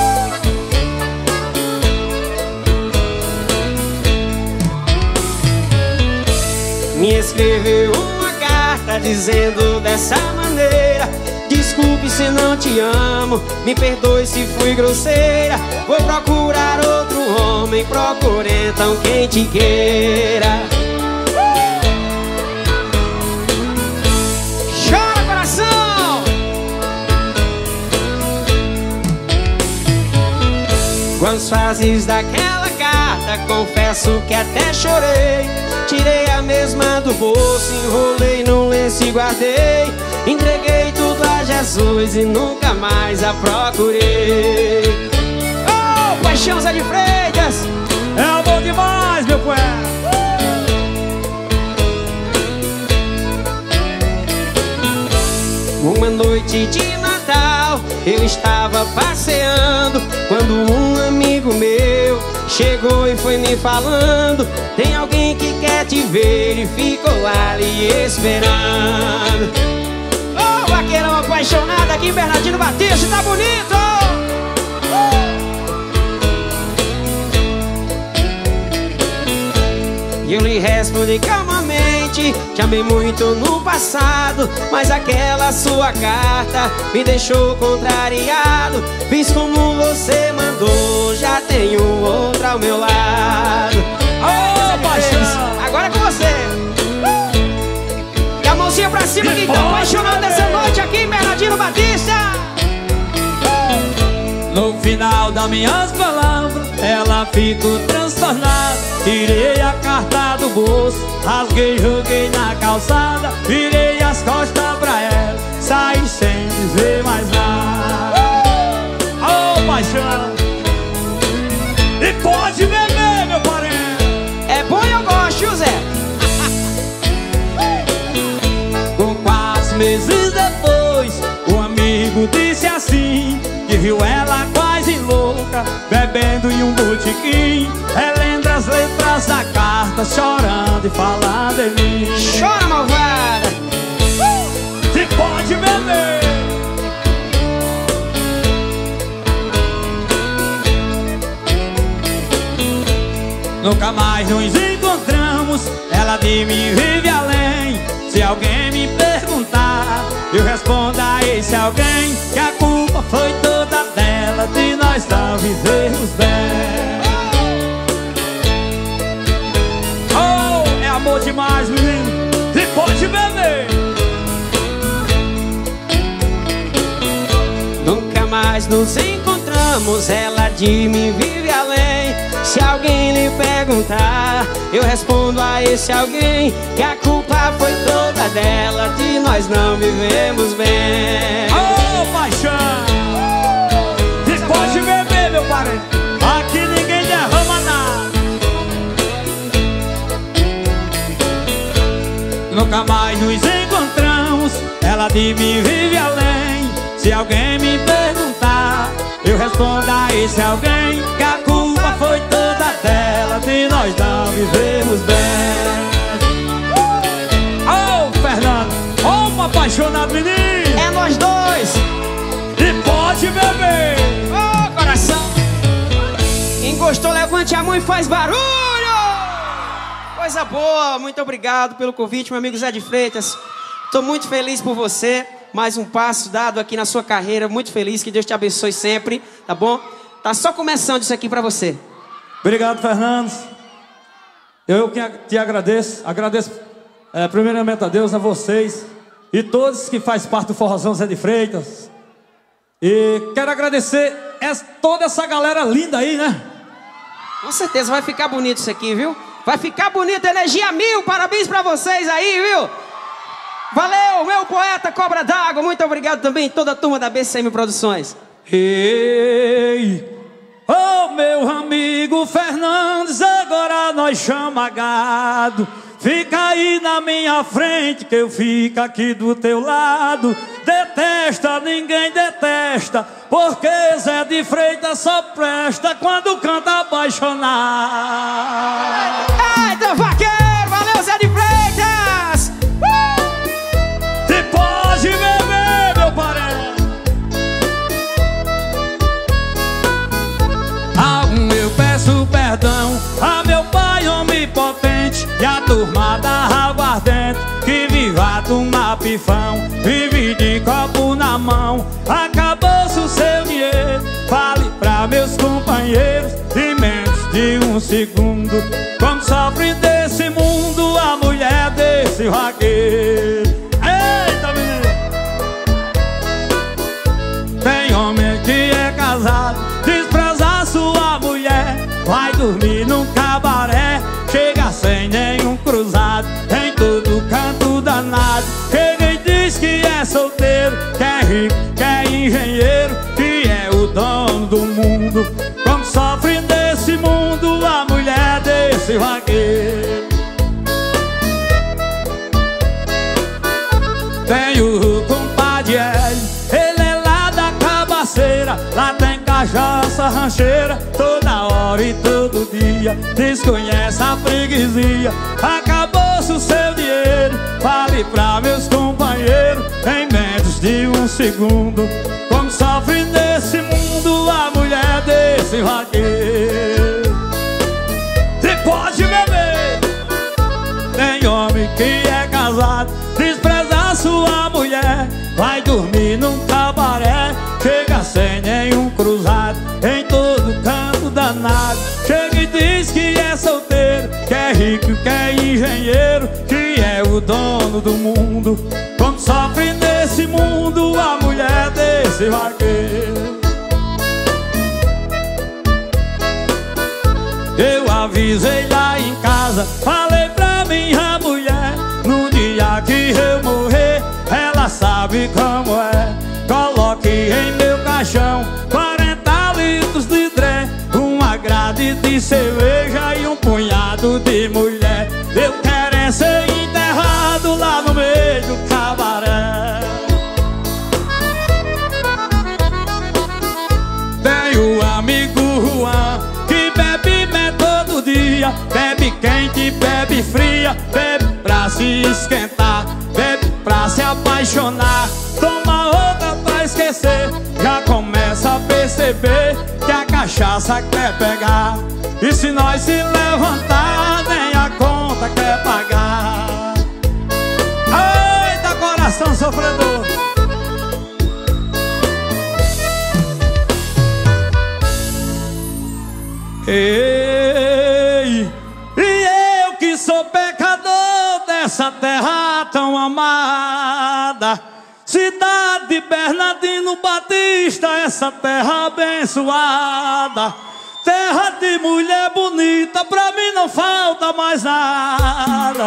Me escreveu uma carta dizendo dessa maneira: desculpe se não te amo, me perdoe se fui grosseira. Vou procurar outro homem, procure então quem te queira. Chora, coração! Com as frases daquela carta, confesso que até chorei. Tirei a mesma do bolso, enrolei num lenço e guardei. Entreguei tudo a Jesus e nunca mais a procurei. Oh, paixão Zé de Freitas. É bom demais, meu poeta. Uma noite de Natal eu estava passeando, quando um amigo meu chegou e foi me falando: tem alguém que quer te ver, e ficou ali esperando. Ô, oh, vaqueirão apaixonado aqui em Bernardino Batista, tá bonito! responde calmamente. Te amei muito no passado, mas aquela sua carta me deixou contrariado. Fiz como você mandou, já tenho outra ao meu lado. Ô, paixão! Agora é com você. E a mãozinha pra cima que tá apaixonado dessa noite aqui, Bernardino Batista. No final das minhas palavras, ela ficou transtornada. Tirei a carta do bolso, rasguei, joguei na calçada. Virei as costas pra ela, saí sem dizer mais nada. Ô, paixão! E pode beber, meu parente! É bom e eu gosto, José. Com quatro meses depois, um amigo disse assim, que viu ela quase louca, bebendo em um botequim. Relembra as letras da carta, chorando e falando em mim. Chora, malvada! Se pode beber! Nunca mais nos encontramos, ela de mim vive além. Se alguém me perguntar, eu respondo a esse alguém que a culpa foi toda dela, de nós não vivermos bem. Oh, é amor demais, menino. E pode beber. Nunca mais nos encontramos, ela de mim vive além. Se alguém lhe perguntar, eu respondo a esse alguém que a culpa foi toda dela, de nós não vivemos bem. Oh, paixão! E pode beber, meu parente. Aqui ninguém derrama nada. Nunca mais nos encontramos, ela de mim vive além. Se alguém me perguntar, eu respondo a esse alguém que a culpa foi toda dela, de nós não vivemos bem. Oh, Fernando, oh, um apaixonado menino. É nós dois. E pode beber. Ô, coração. Quem gostou, levante a mão e faz barulho. Coisa boa, muito obrigado pelo convite, meu amigo Zé de Freitas. Tô muito feliz por você. Mais um passo dado aqui na sua carreira. Muito feliz, que Deus te abençoe sempre, tá bom? Tá só começando isso aqui pra você. Obrigado, Fernando. Eu que te agradeço. Agradeço é, primeiramente a Deus, a vocês e todos que fazem parte do Forrozão Zé de Freitas. E quero agradecer essa, toda essa galera linda aí, né? Com certeza vai ficar bonito isso aqui, viu? Vai ficar bonito, energia mil. Parabéns pra vocês aí, viu? Valeu, meu poeta Cobra d'Água. Muito obrigado também toda a turma da B C M Produções. Ei, oh meu amigo Fernandes, agora nós chama gado. Fica aí na minha frente que eu fico aqui do teu lado. Detesta, ninguém detesta, porque Zé de Freitas só presta quando canta apaixonado. Eita, vaqueiro, valeu Zé de Freitas. Se pode beber, meu parente. Ah, eu peço perdão a meu pai onipotente e a turma da aguardente que viva tomar pifão, vive de copo na mão. Acabou-se o seu dinheiro, fale pra meus companheiros, em menos de um segundo, como sofre desse mundo a mulher desse vaqueiro. Eita, menino! Tem homem que é casado, despreza sua mulher, vai dormir num cabaré, chega sem nenhum cruzado, em todo canto danado. Chega e diz que é solteiro, que é rico, que é engenheiro, que é o dono do mundo. Como sofre nesse mundo a mulher desse vaqueiro. Tem o compadre Hélio, ele é lá da Cabaceira, lá tem cachaça rancheira, toda hora e todo dia, desconhece a freguesia. Acabou-se o seu dinheiro, fale pra meus companheiros, em menos de um segundo, como sofre nesse mundo a mulher desse vaqueiro. Se pode beber. dormir num cabaré, chega sem nenhum cruzado, em todo canto danado. Chega e diz que é solteiro, que é rico, que é engenheiro, que é o dono do mundo. Como sofre nesse mundo a mulher desse vaqueiro. Eu avisei lá em casa, falei pra minha mulher, no dia que eu morrer, ela sabe como é. Coloque em meu caixão quarenta litros de dré, uma grade de cerveja e um punhado de mulher. Eu quero é ser enterrado lá no meio do cabaré. Tenho um amigo Juan que bebe mé todo dia, bebe quente, bebe fria, bebe pra se esquentar, bebe pra se apaixonar, toma outra pra esquecer. Já começa a perceber que a cachaça quer pegar, e se nós se levantar, nem a conta quer pagar. Eita, coração sofredor! Ei, e eu que sou pecador dessa terra tão amada, cidade de Bernardino Batista, essa terra abençoada, terra de mulher bonita, pra mim não falta mais nada.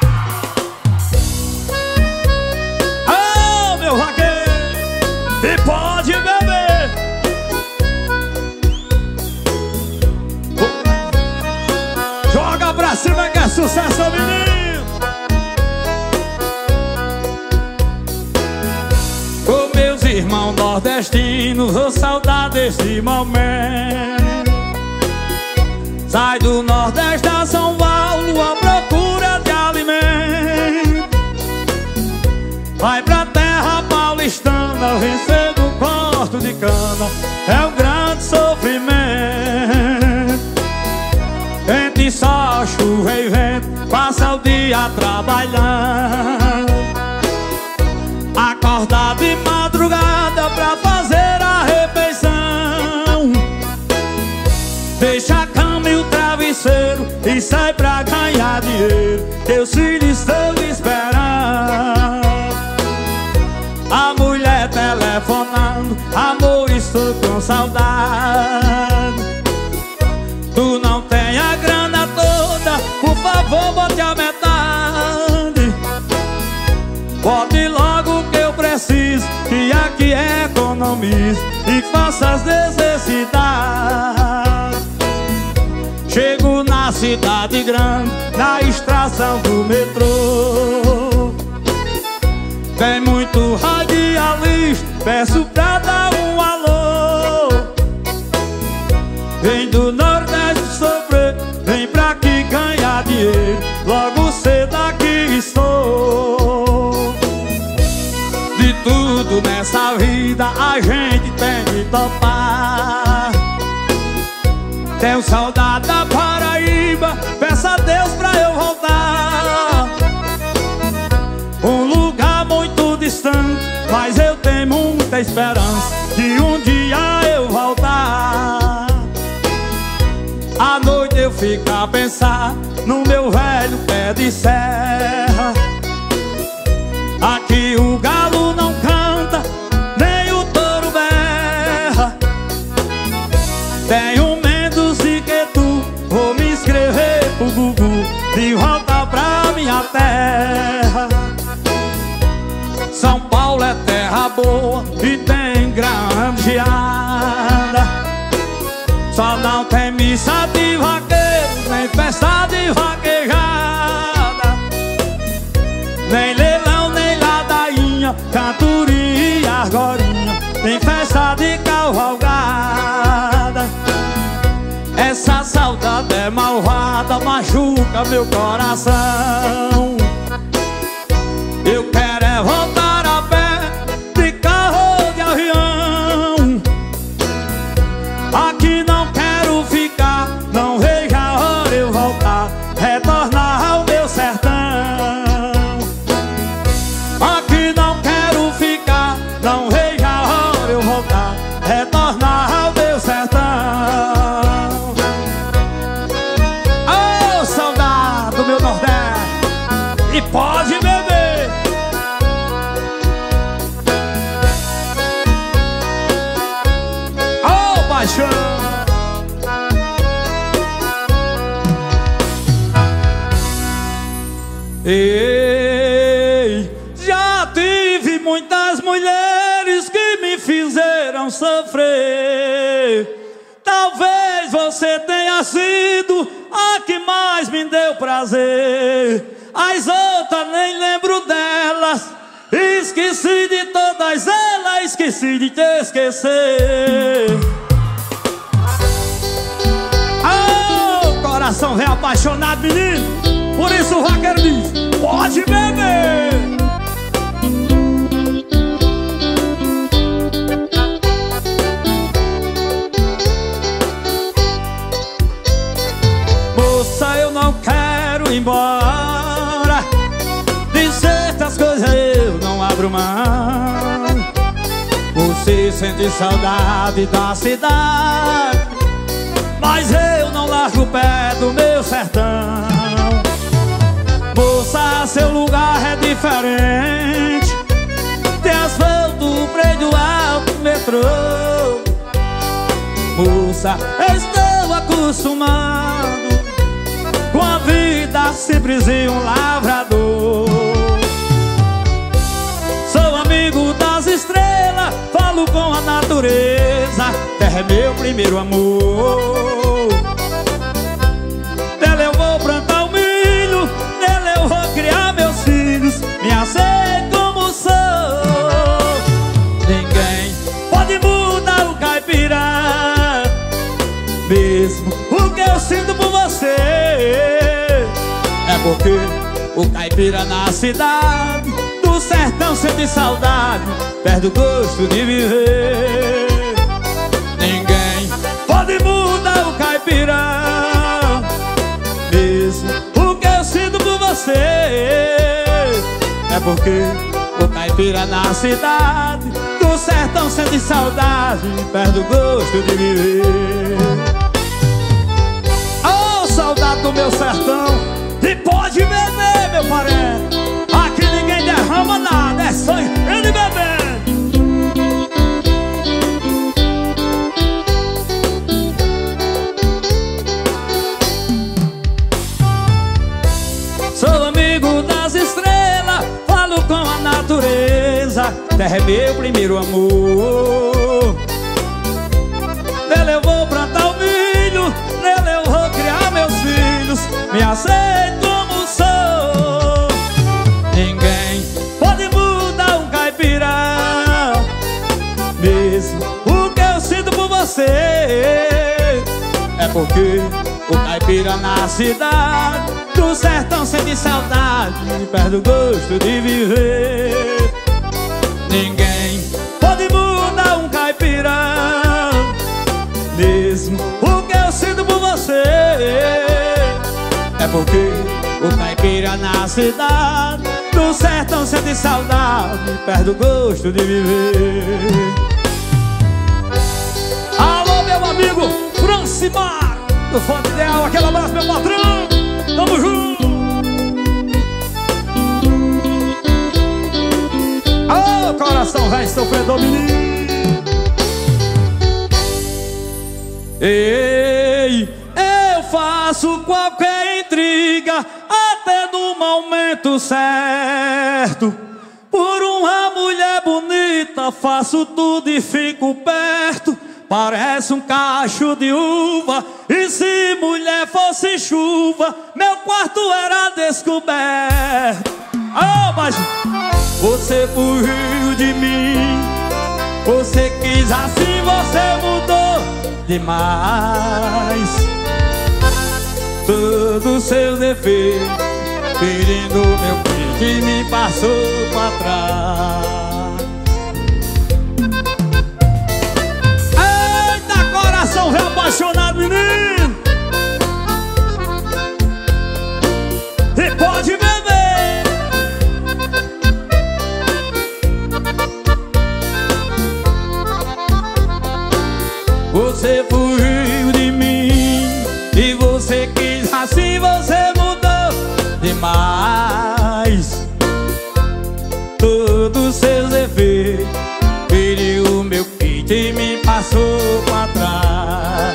Oh, meu vaqueiro, e pode beber. Joga pra cima que é sucesso, menino. Com meus irmãos nordestinos, ô saudade desse momento. Sai do Nordeste a São Paulo à procura de alimento, vai pra terra paulistana, vencendo o corte de cana. É um grande sofrimento, entre só chuva e vento, passa o dia trabalhando, acordar de madrugada pra fazer a refeição, deixa a cama e o travesseiro e sai pra ganhar dinheiro. Teus filhos estão esperando, a mulher telefonando, amor, estou com saudade. Tu não tem a grana toda, por favor bote a metade, bote logo o que eu preciso, que aqui economize e faça as necessidades. Chego na cidade grande, na estação do metrô, tem muito radialista, peço pra dar um alô. Vem do Nordeste sofrer, vem pra aqui ganhar dinheiro, logo cedo aqui estou. De tudo nessa vida a gente tem que topar. Tenho saudade da Paraíba, peço a Deus pra eu voltar. Um lugar muito distante, mas eu tenho muita esperança de um dia eu voltar. À noite eu fico a pensar no meu velho pé de serra. Aqui o galo não canta, nem o touro berra. Tenho medo de que tu vou me inscrever pro Gugu, de volta pra minha terra. São Paulo é terra boa e tem grande geada, só não tem missa de vaqueiro, nem festa de vaquejada, nem leilão, nem ladainha, cantoria e argorinha, nem festa de cavalgada. Essa saudade é malvada, machuca meu coração. Eu quero é voltar a pé, de carro, de avião. Aqui não quero ficar, não vejo a hora eu voltar, retornar ao meu sertão. Aqui não quero ficar, retornar ao meu sertão. Oh, saudade do meu Nordeste, e pode beber. Oh, paixão. Ei, já tive muitas mulheres que me fizeram sofrer. Talvez você tenha sido a que mais me deu prazer. As outras nem lembro delas, esqueci de todas elas, esqueci de te esquecer. Oh, coração velho apaixonado, menino. Por isso o vaqueiro diz, pode beber. Moça, eu não quero ir embora, de certas coisas eu não abro mão. Você sente saudade da cidade, mas eu não largo o pé do meu sertão. Moça, seu lugar é diferente, tem asfalto, prédio alto, metrô. Moça, estou acostumado com a vida simples e um lavrador. Sou amigo das estrelas, falo com a natureza, terra é meu primeiro amor. Dela eu vou plantar o milho, dela eu vou criar meus filhos, me aceito como sou. Ninguém pode mudar o caipira, mesmo o que eu sinto por você. É porque o caipira na cidade, do sertão sente saudade, perde o gosto de viver. Ninguém pode mudar o caipira, mesmo o que eu sinto por você. É porque o caipira na cidade, do sertão sente saudade, perde o gosto de viver. Oh, saudade do meu sertão, e pode beber, meu parente. Aqui ninguém derrama nada, é sangue de beber. Sou amigo das estrelas, falo com a natureza, terra é meu primeiro amor. Nela eu vou plantar o milho, nela eu vou criar meus filhos, me aceito como sou. Ninguém pode mudar um caipira, mesmo o que eu sinto por você. É porque o caipira na cidade, do sertão sente saudade, perde o gosto de viver. Ninguém pode mudar um caipira, mesmo o que eu sinto por você. É porque o caipira na cidade, do sertão sente saudade, perde o gosto de viver. Alô, meu amigo Francimar, do Fonte Ideal, aquele abraço, meu patrão. Tamo junto. Ô, coração velho sofredor, menino. Ei, eu faço qualquer intriga, até no momento certo. Por uma mulher bonita, faço tudo e fico perto. Parece um cacho de uva, e se mulher fosse chuva, meu quarto era descoberto. Oh, mas você fugiu de mim, você quis assim, você mudou demais. Todos seus defeitos, ferindo meu peito e me passou pra trás. Coração apaixonado, menino, e pode beber. Você fugiu de mim e você quis assim, você mudou demais. Todos os seus defeitos, feriu o meu peito e me passou pra trás.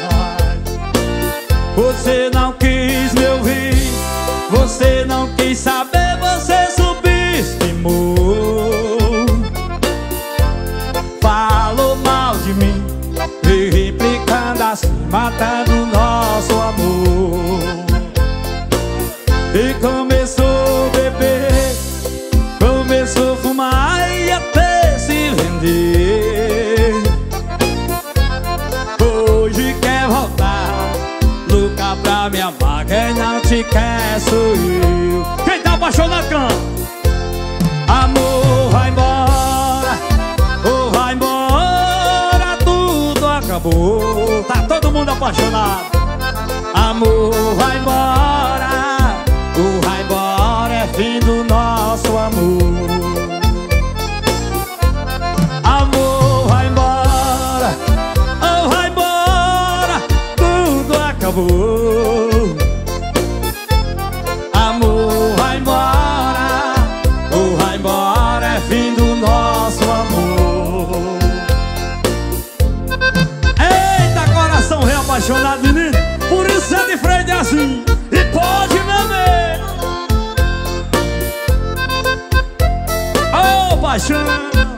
Você não quis me ouvir, você não quis saber, você subestimou. Falou mal de mim, replicando assim, matando nosso amor. E começou a beber, começou a fumar e até se vender. Hoje quer voltar, louca pra me amar. Quem não te quer sou eu. Quem tá apaixonado canta. Amor, vai embora, oh, vai embora, tudo acabou. Tá todo mundo apaixonado. Amor, vai embora, oh, vai embora, é fim do nosso amor. Amor, vai embora, oh, vai embora, tudo acabou. Amor, vai embora, oh, vai embora, é fim do nosso amor. Eita, coração reapaixonado, menino. Por isso é de frente assim e pode beber. Oh, paixão.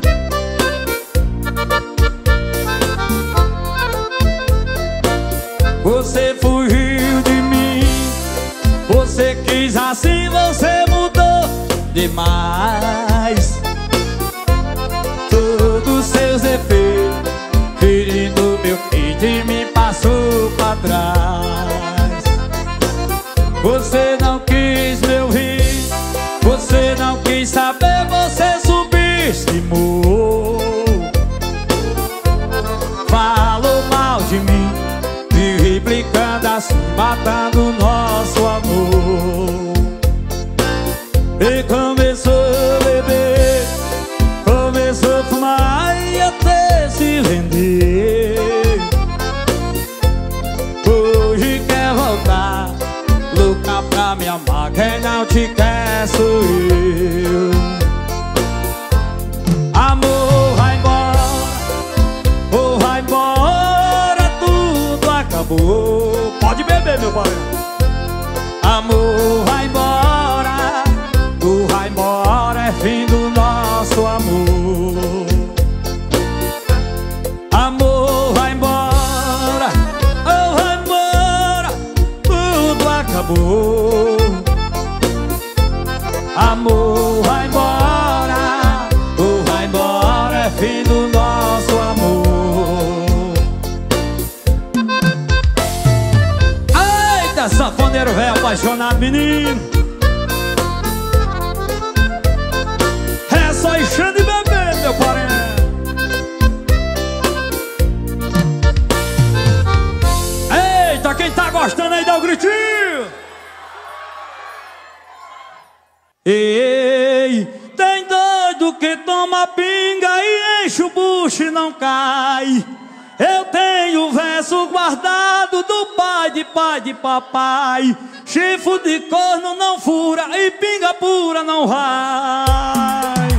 Você fugiu de mim, você quis assim, você mudou demais. Todos os seus defeitos, ferindo meu peito e me passou pra trás. Você não quis me ouvir, você não quis saber, você subestimou. Falou mal de mim, me replicando assim, matando nosso amor. E começou a beber, começou a fumar e até se vender. Hoje quer voltar, louca pra me amar. Quem não te quer sou eu. Amor, vai embora, oh, vai embora, tudo acabou. Pode beber, meu pai. Amor, vai embora, oh, vai embora, é fim do nosso amor. Amor, vai embora, oh, vai embora, tudo acabou. Amor, vai embora, oh, vai embora, é fim do nosso amor. Eita, sanfoneiro velho apaixonado, menino. É só enchendo e beber, meu parente. Eita, quem tá gostando aí dá o gritinho. Ei, tem doido que toma pinga e enche o bucho e não cai. Eu tenho o verso guardado do pai de pai de papai. Chifre de corno não fura e pinga pura não vai.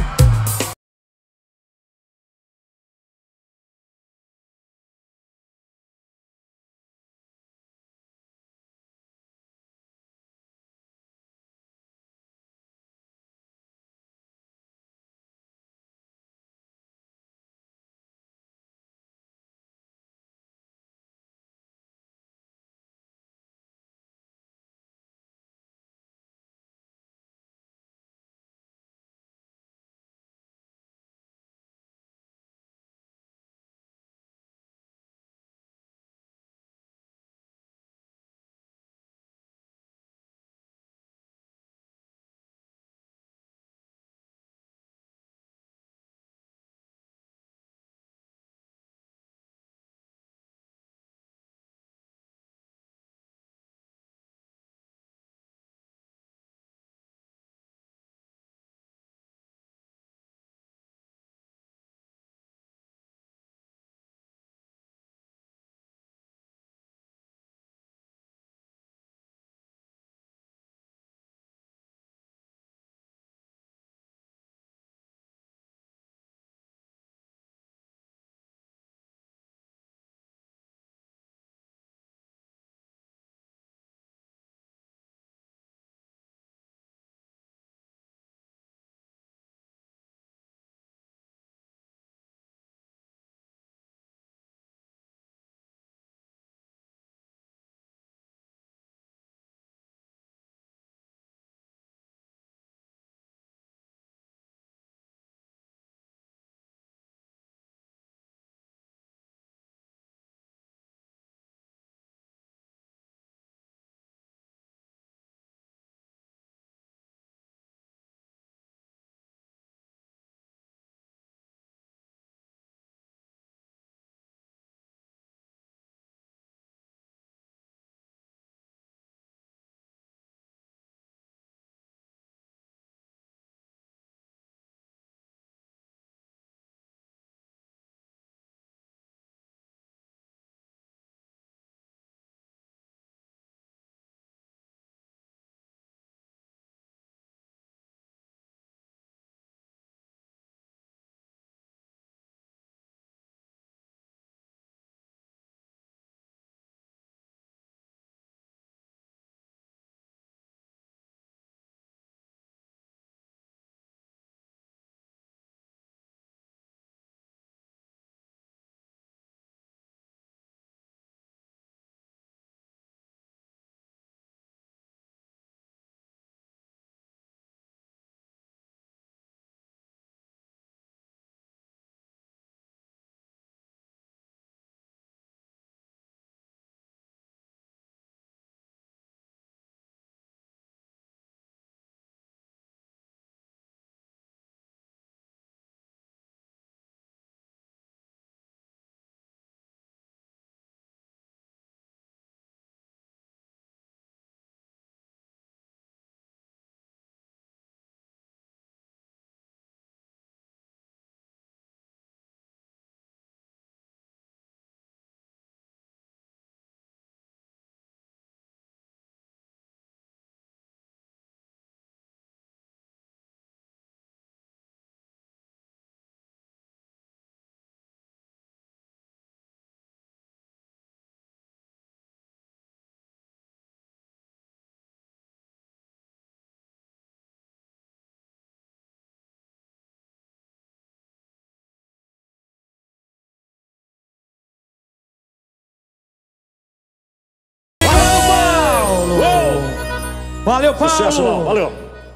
Valeu, Paulo. Sucesso, não. Valeu.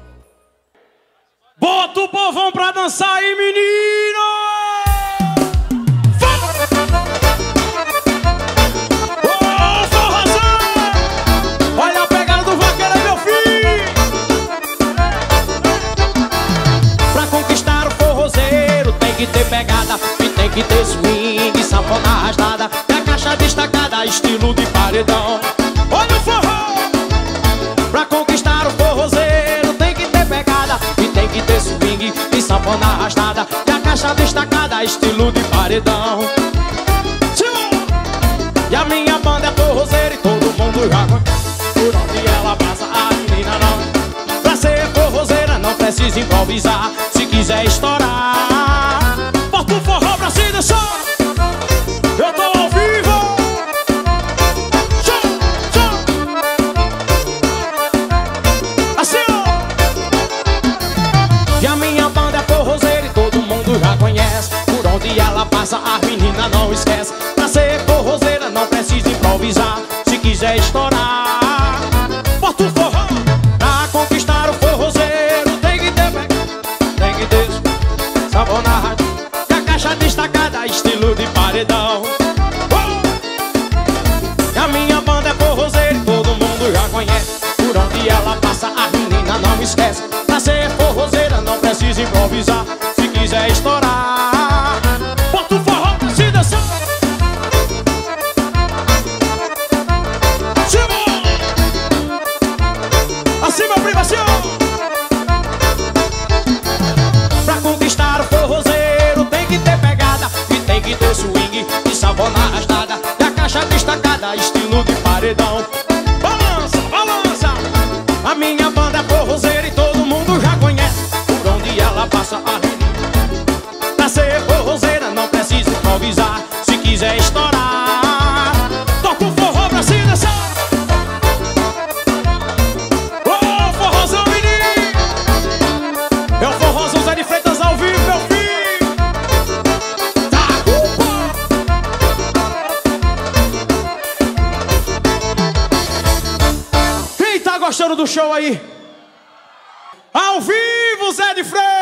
Bota o povão pra dançar aí, menino! Ô, forrozão! Olha a pegada do vaqueiro aí, meu filho! Pra conquistar o forrozeiro tem que ter pegada e tem que ter swing, sanfona arrastada e a caixa destacada, estilo de paredão. Olha o forró! Pra conquistar o forrozeiro tem que ter pegada e tem que ter swing e sanfona arrastada e a caixa destacada, estilo de paredão. E a minha banda é forrozeira e todo mundo já conhece. Por onde ela passa a menina não. Pra ser forrozeira não precisa improvisar. Se quiser estourar, bota o forró pra se dançar! Eu tô ao vivo! Tchau, tchau! Assim, ó! e a minha banda é forrozeira e todo mundo já conhece. Por onde ela passa a menina não esquece. Pra ser forrozeira não precisa improvisar. Se quiser estourar, Bota o forró! pra conquistar o forrozeiro tem que ter pegada, tem que ter sanfona arrastada e a caixa destacada, estilo de paredão. E a minha banda é forrozeira e todo mundo já conhece. Por onde ela passa a menina não esquece. Pra ser forrozeira não precisa improvisar. Se quiser estourar, Bota o forró pra se dançar! Assim, meu primo, assim, ó! pra conquistar o forrozeiro tem que ter pegada e tem que ter swing e sanfona arrastada e a caixa destacada, estilo de paredão. Balança, balança! A minha banda é forrozeira e todo mundo já conhece. Por onde ela passa a menina. Pra ser forrozeira não precisa improvisar. Se quiser estourar, Toca o forró pra se dançar! Ô, forrozão, menino! É o forrozão Zé de Freitas ao vivo, meu filho! Tá com pau! Quem tá gostando do show aí? Ao vivo, Zé de Freitas!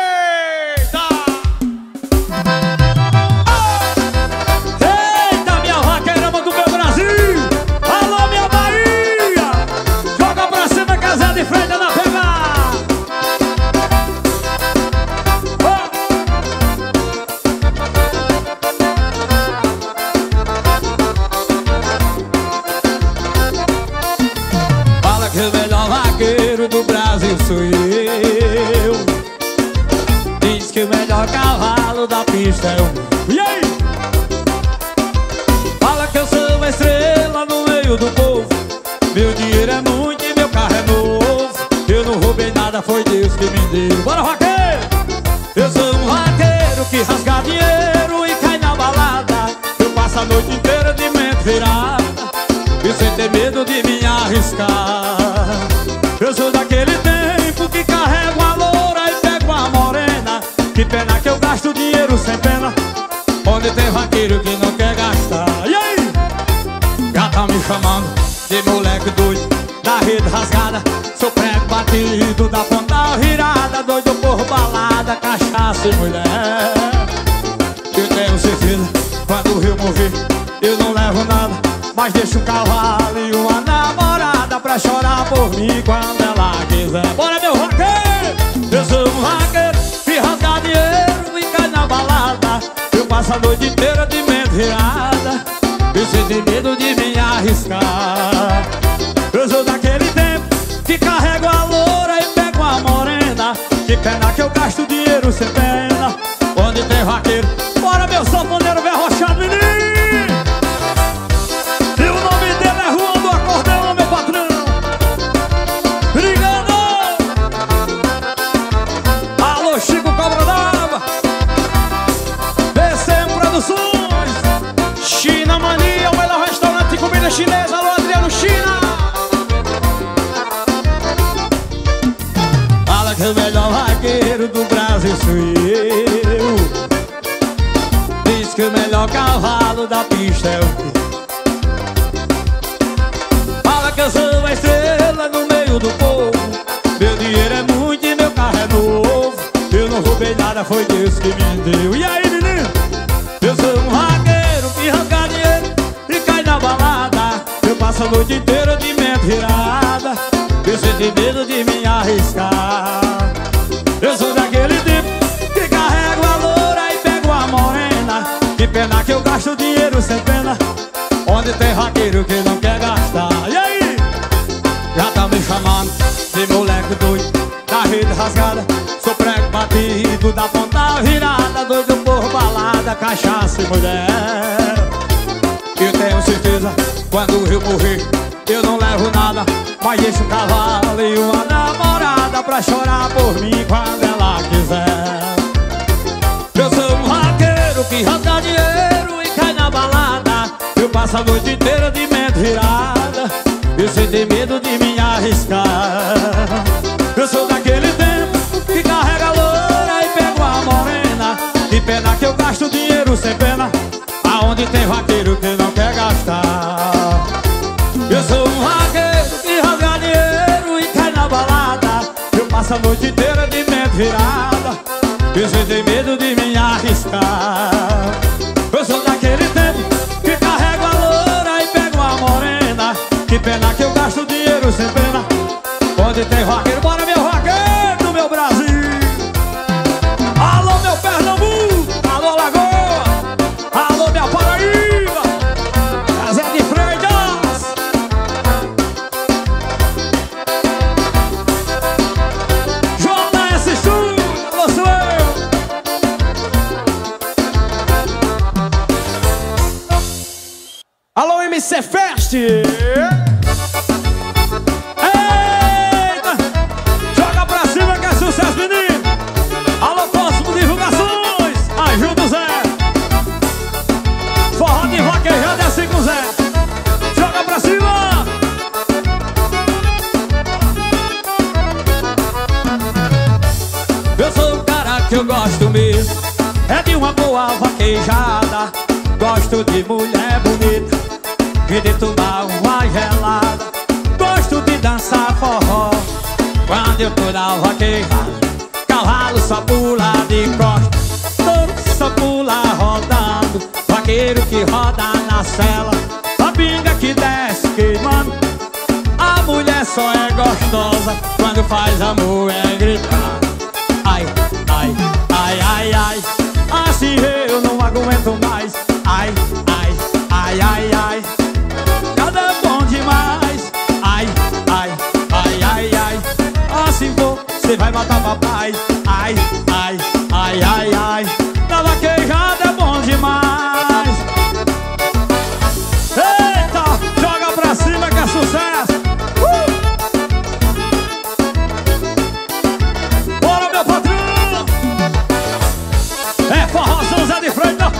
Eita, minha vaqueirama do meu Brasil! Alô, minha Bahia! Joga pra cima que é Zé de Freitas na pegada! Fala que o melhor vaqueiro do Brasil sou eu. Diz que o melhor cavalo da pista é o... E aí? Fala que eu sou uma estrela no meio do povo. Meu dinheiro é muito e meu carro é novo. Eu não roubei nada, foi Deus que me deu. Bora, vaqueiro! Eu sou um vaqueiro que rasga dinheiro e cai na balada. Eu passo a noite inteira de mente virada e sem ter medo de me arriscar. Eu sou daquele tempo que carrego a loura e pego a morena. Que pena que eu gasto dinheiro sem pena, onde tem vaqueiro que não quer gastar. E aí? Já tá me chamando de moleque doido da rede rasgada. Sou prego batido da ponta virada, doido por balada, cachaça e mulher. Eu tenho certeza, quando o rio mover, eu não levo nada, mas deixo um cavalo e uma namorada pra chorar por mim quando ela quiser. Bora, meu vaqueiro! Eu sou um vaqueiro que rasga dinheiro e cai na balada. Eu passo a noite inteira de mente virada e sem ter medo de me arriscar. Eu sou daquele tempo que carrego a loura e pego a morena. Que pena que eu gasto dinheiro sem pena, onde tem vaqueiro. Bora, meu sanfoneiro, vem arrochado, menino! E o nome dele é Juan do Acordeão, meu patrão. Obrigado! Alô, Chico Cobra d'Água, B C M Produções, China Mania, o melhor restaurante de comida chinesa. Alô, Adriano China. Fala que o melhor vaqueiro do Brasil sou eu. Diz que o melhor cavalo da pista é o... Fala que eu sou uma estrela no meio do povo. nada, foi Deus que me deu. E aí, menino? Eu sou um vaqueiro que rasga dinheiro e cai na balada. Eu passo a noite inteira de mente virada, você tem medo de me arriscar. Eu sou daquele tipo que carrego a loura e pego a morena. Que pena que eu gasto dinheiro sem pena, onde tem vaqueiro que não quer gastar. E aí? Já tá me chamando de moleque doido, da rede rasgada. Sou prego batido, da ponta virada, doido por balada, cachaça e mulher. Eu tenho certeza, quando eu morrer, eu não levo nada, mas deixo um cavalo e uma namorada pra chorar por mim quando ela quiser. Eu sou um vaqueiro que rasga dinheiro e cai na balada. Eu passo a noite inteira de mente virada, e você tem medo de me arriscar. Eu sou daquele tempo que carrega a loura e pego a morena. Que pena que eu gasto dinheiro sem pena, aonde tem vaqueiro que não quer gastar. Eu sou um vaqueiro que rasga dinheiro e cai na balada. Eu passo a noite inteira de mente virada, e você tem medo de me arriscar. Eu sou daquele tempo que carrego a loura e pego a morena. Que pena que eu gasto dinheiro sem pena, onde tem vaqueiro. Bora, meu vaqueiro do meu Brasil. Alô, meu Pernambuco. Alô, Lagoa. Alô, minha Paraíba. Zé de Freitas. J S Studio. Alô, sou eu. Alô, M C Fest. Eu gosto mesmo é de uma boa vaquejada. Gosto de mulher bonita e de tomar uma gelada. Gosto de dançar forró quando eu tô na vaquejada. Cavalo só pula de costa, touro só pula rodando. Vaqueiro que roda na cela, a pinga que desce queimando. A mulher só é gostosa quando faz amor, é gritar. Ai, ai, ai, ai, ai, assim eu não aguento mais. Ai, ai, ai, ai, ai, cada é bom demais. Ai, ai, ai, ai, ai, assim você vai matar papai. Ai, ai, ai, ai, ai, na vaquejada é bom demais. Eita, joga pra cima que é sucesso. uh! Bora, meu patrão. É forrozão Zé de Freitas.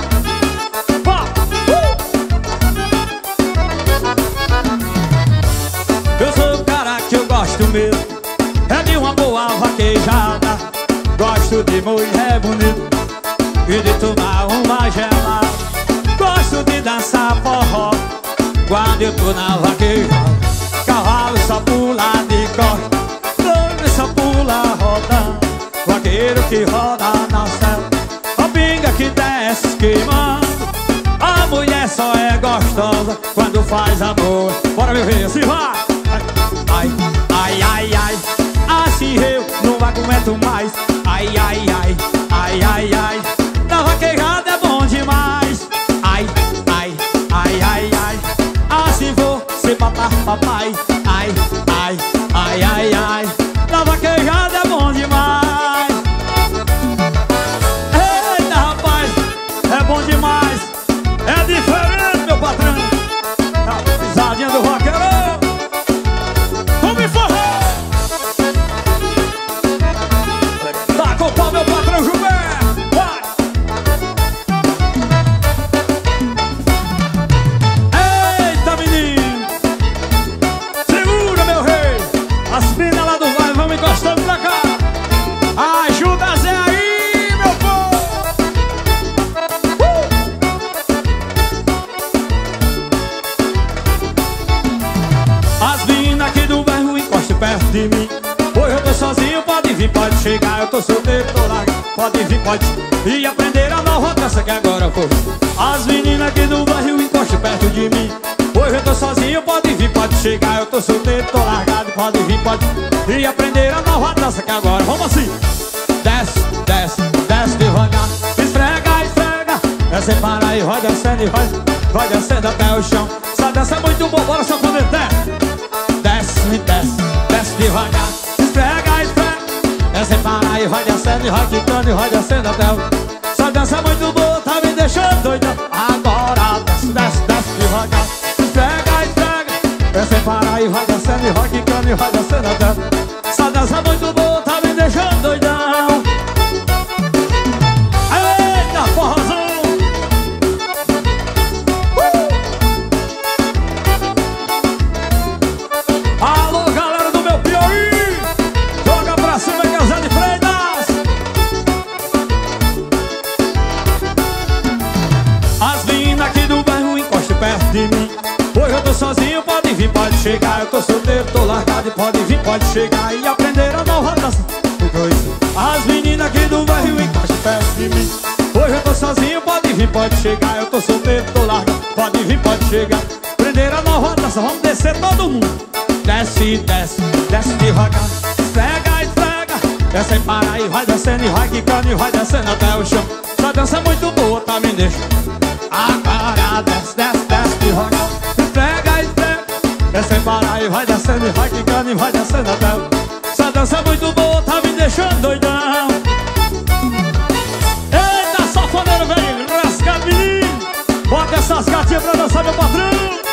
Eu sou o cara que eu gosto mesmo é de uma boa vaquejada. Gosto de mulher bonita e de tomar uma gelada. Gosto de dançar forró quando eu tô na vaquejada. Cavalo só pula de costa, doido só pula rodando. Vaqueiro que roda na cela, a pinga que desce queimando. A mulher só é gostosa quando faz amor. Bora, meu rei, assim vai. Ai, ai, ai, ai, assim eu não aguento mais. Ai, ai, ai, ai, ai, ai, na vaquejada é bom demais. Ai, ai, ai, ai, ai, assim você matar papai. Ai, ai, ai, ai, ai, na vaquejada é bom demais. Eita, rapaz, é bom demais. É diferente, meu patrão. A pisadinha do vaqueiro. Tá com o pau, meu patrão Gilberto. Vai! Eita, menino, segura, meu rei. As minas lá do bairro vão encostando pra cá. Ajuda Zé aí, meu povo. uh! As minas aqui do bairro encostam perto de mim. Hoje eu tô sozinho, pode vir, pode chegar. Eu tô solteiro, tô largado. pode vir, pode. E aprender a nova dança que agora foi. As meninas aqui do bairro encostam perto de mim. Hoje eu tô sozinho, pode vir, pode chegar. Eu tô solteiro, tô largado, pode vir, pode. E aprender a nova dança que agora, vamos assim. Desce, desce, desce devagar. Esfrega, esfrega. É sem parar e vai descendo e vai, vai descendo até o chão. Essa dança é muito boa, bora só quando desce. Desce, desce, desce devagar. Esfrega, esfrega. É sem parar e vai descendo e vai quicando e vai descendo até o... Essa dança é muito boa, tá me deixando doida. Agora desce, desce, desce devagar. Esfrega, esfrega. É sem parar e vai descendo e vai quicando e vai descendo até o... Essa dança é muito boa, tá me deixando doidão. Eita, forrozão. Alô, galera do meu Piauí, joga pra cima que é o Zé de Freitas. As meninas aqui do bairro encostam perto de mim. Hoje eu tô sozinho, pode vir, pode chegar. Eu tô solteiro, tô largado e pode vir, pode chegar. E aprender a nova dança. As meninas aqui do bairro encostam perto de mim. Hoje eu tô sozinho, pode vir, pode chegar. Eu tô solteiro, tô largado, pode vir, pode chegar. Aprender a nova dança, vamos descer todo mundo. Desce, desce, desce devagar. Esfrega, esfrega. É sem parar e vai descendo e vai quicando e vai descendo até o chão. Essa dança é muito boa, tá me deixa. Agora desce, desce, desce devagar. Esfrega, esfrega. É sem parar e vai descendo e vai quicando e vai descendo até o chão. Essa dança é muito boa, tá me deixando doidão. Eita, safoneiro, velho, rasca menino. Bota essas gatinhas pra dançar, meu patrão.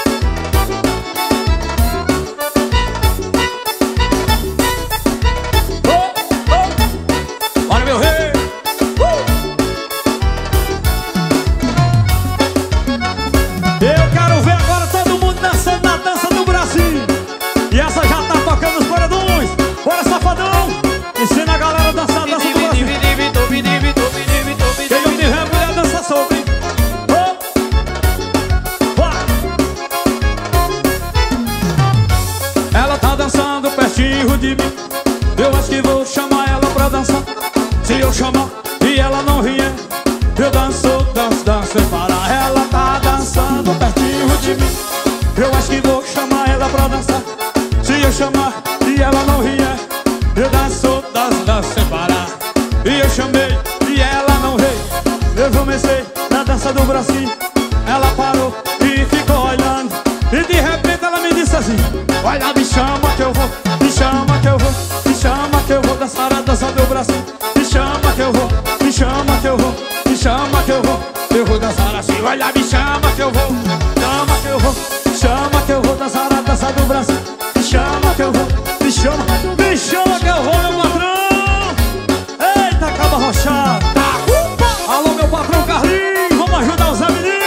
De mim, eu acho que vou chamar ela pra dançar. Se eu chamar e ela não vier, eu danço, danço, danço sem parar. Ela tá dançando pertinho de mim. Eu acho que vou chamar ela pra dançar. Se eu chamar e ela não vier, eu danço, danço, danço sem parar. E eu chamei e ela não veio. Eu comecei na dança do bracinho. Ela parou e ficou olhando. E de repente ela me disse assim: olha, me chama que eu vou. Me chama que eu vou, me chama que eu vou dançar a dança do bracinho. Me chama que eu vou, me chama que eu vou, me chama que eu vou. Eu vou dançar assim, olha, me chama que eu vou. Chama que eu vou, chama que eu vou dançar a dança do bracinho. Me chama que eu vou, me chama, me chama que eu vou, meu patrão. Eita, acaba rochada. Alô, meu patrão Carlinhos, vamos ajudar os meninos.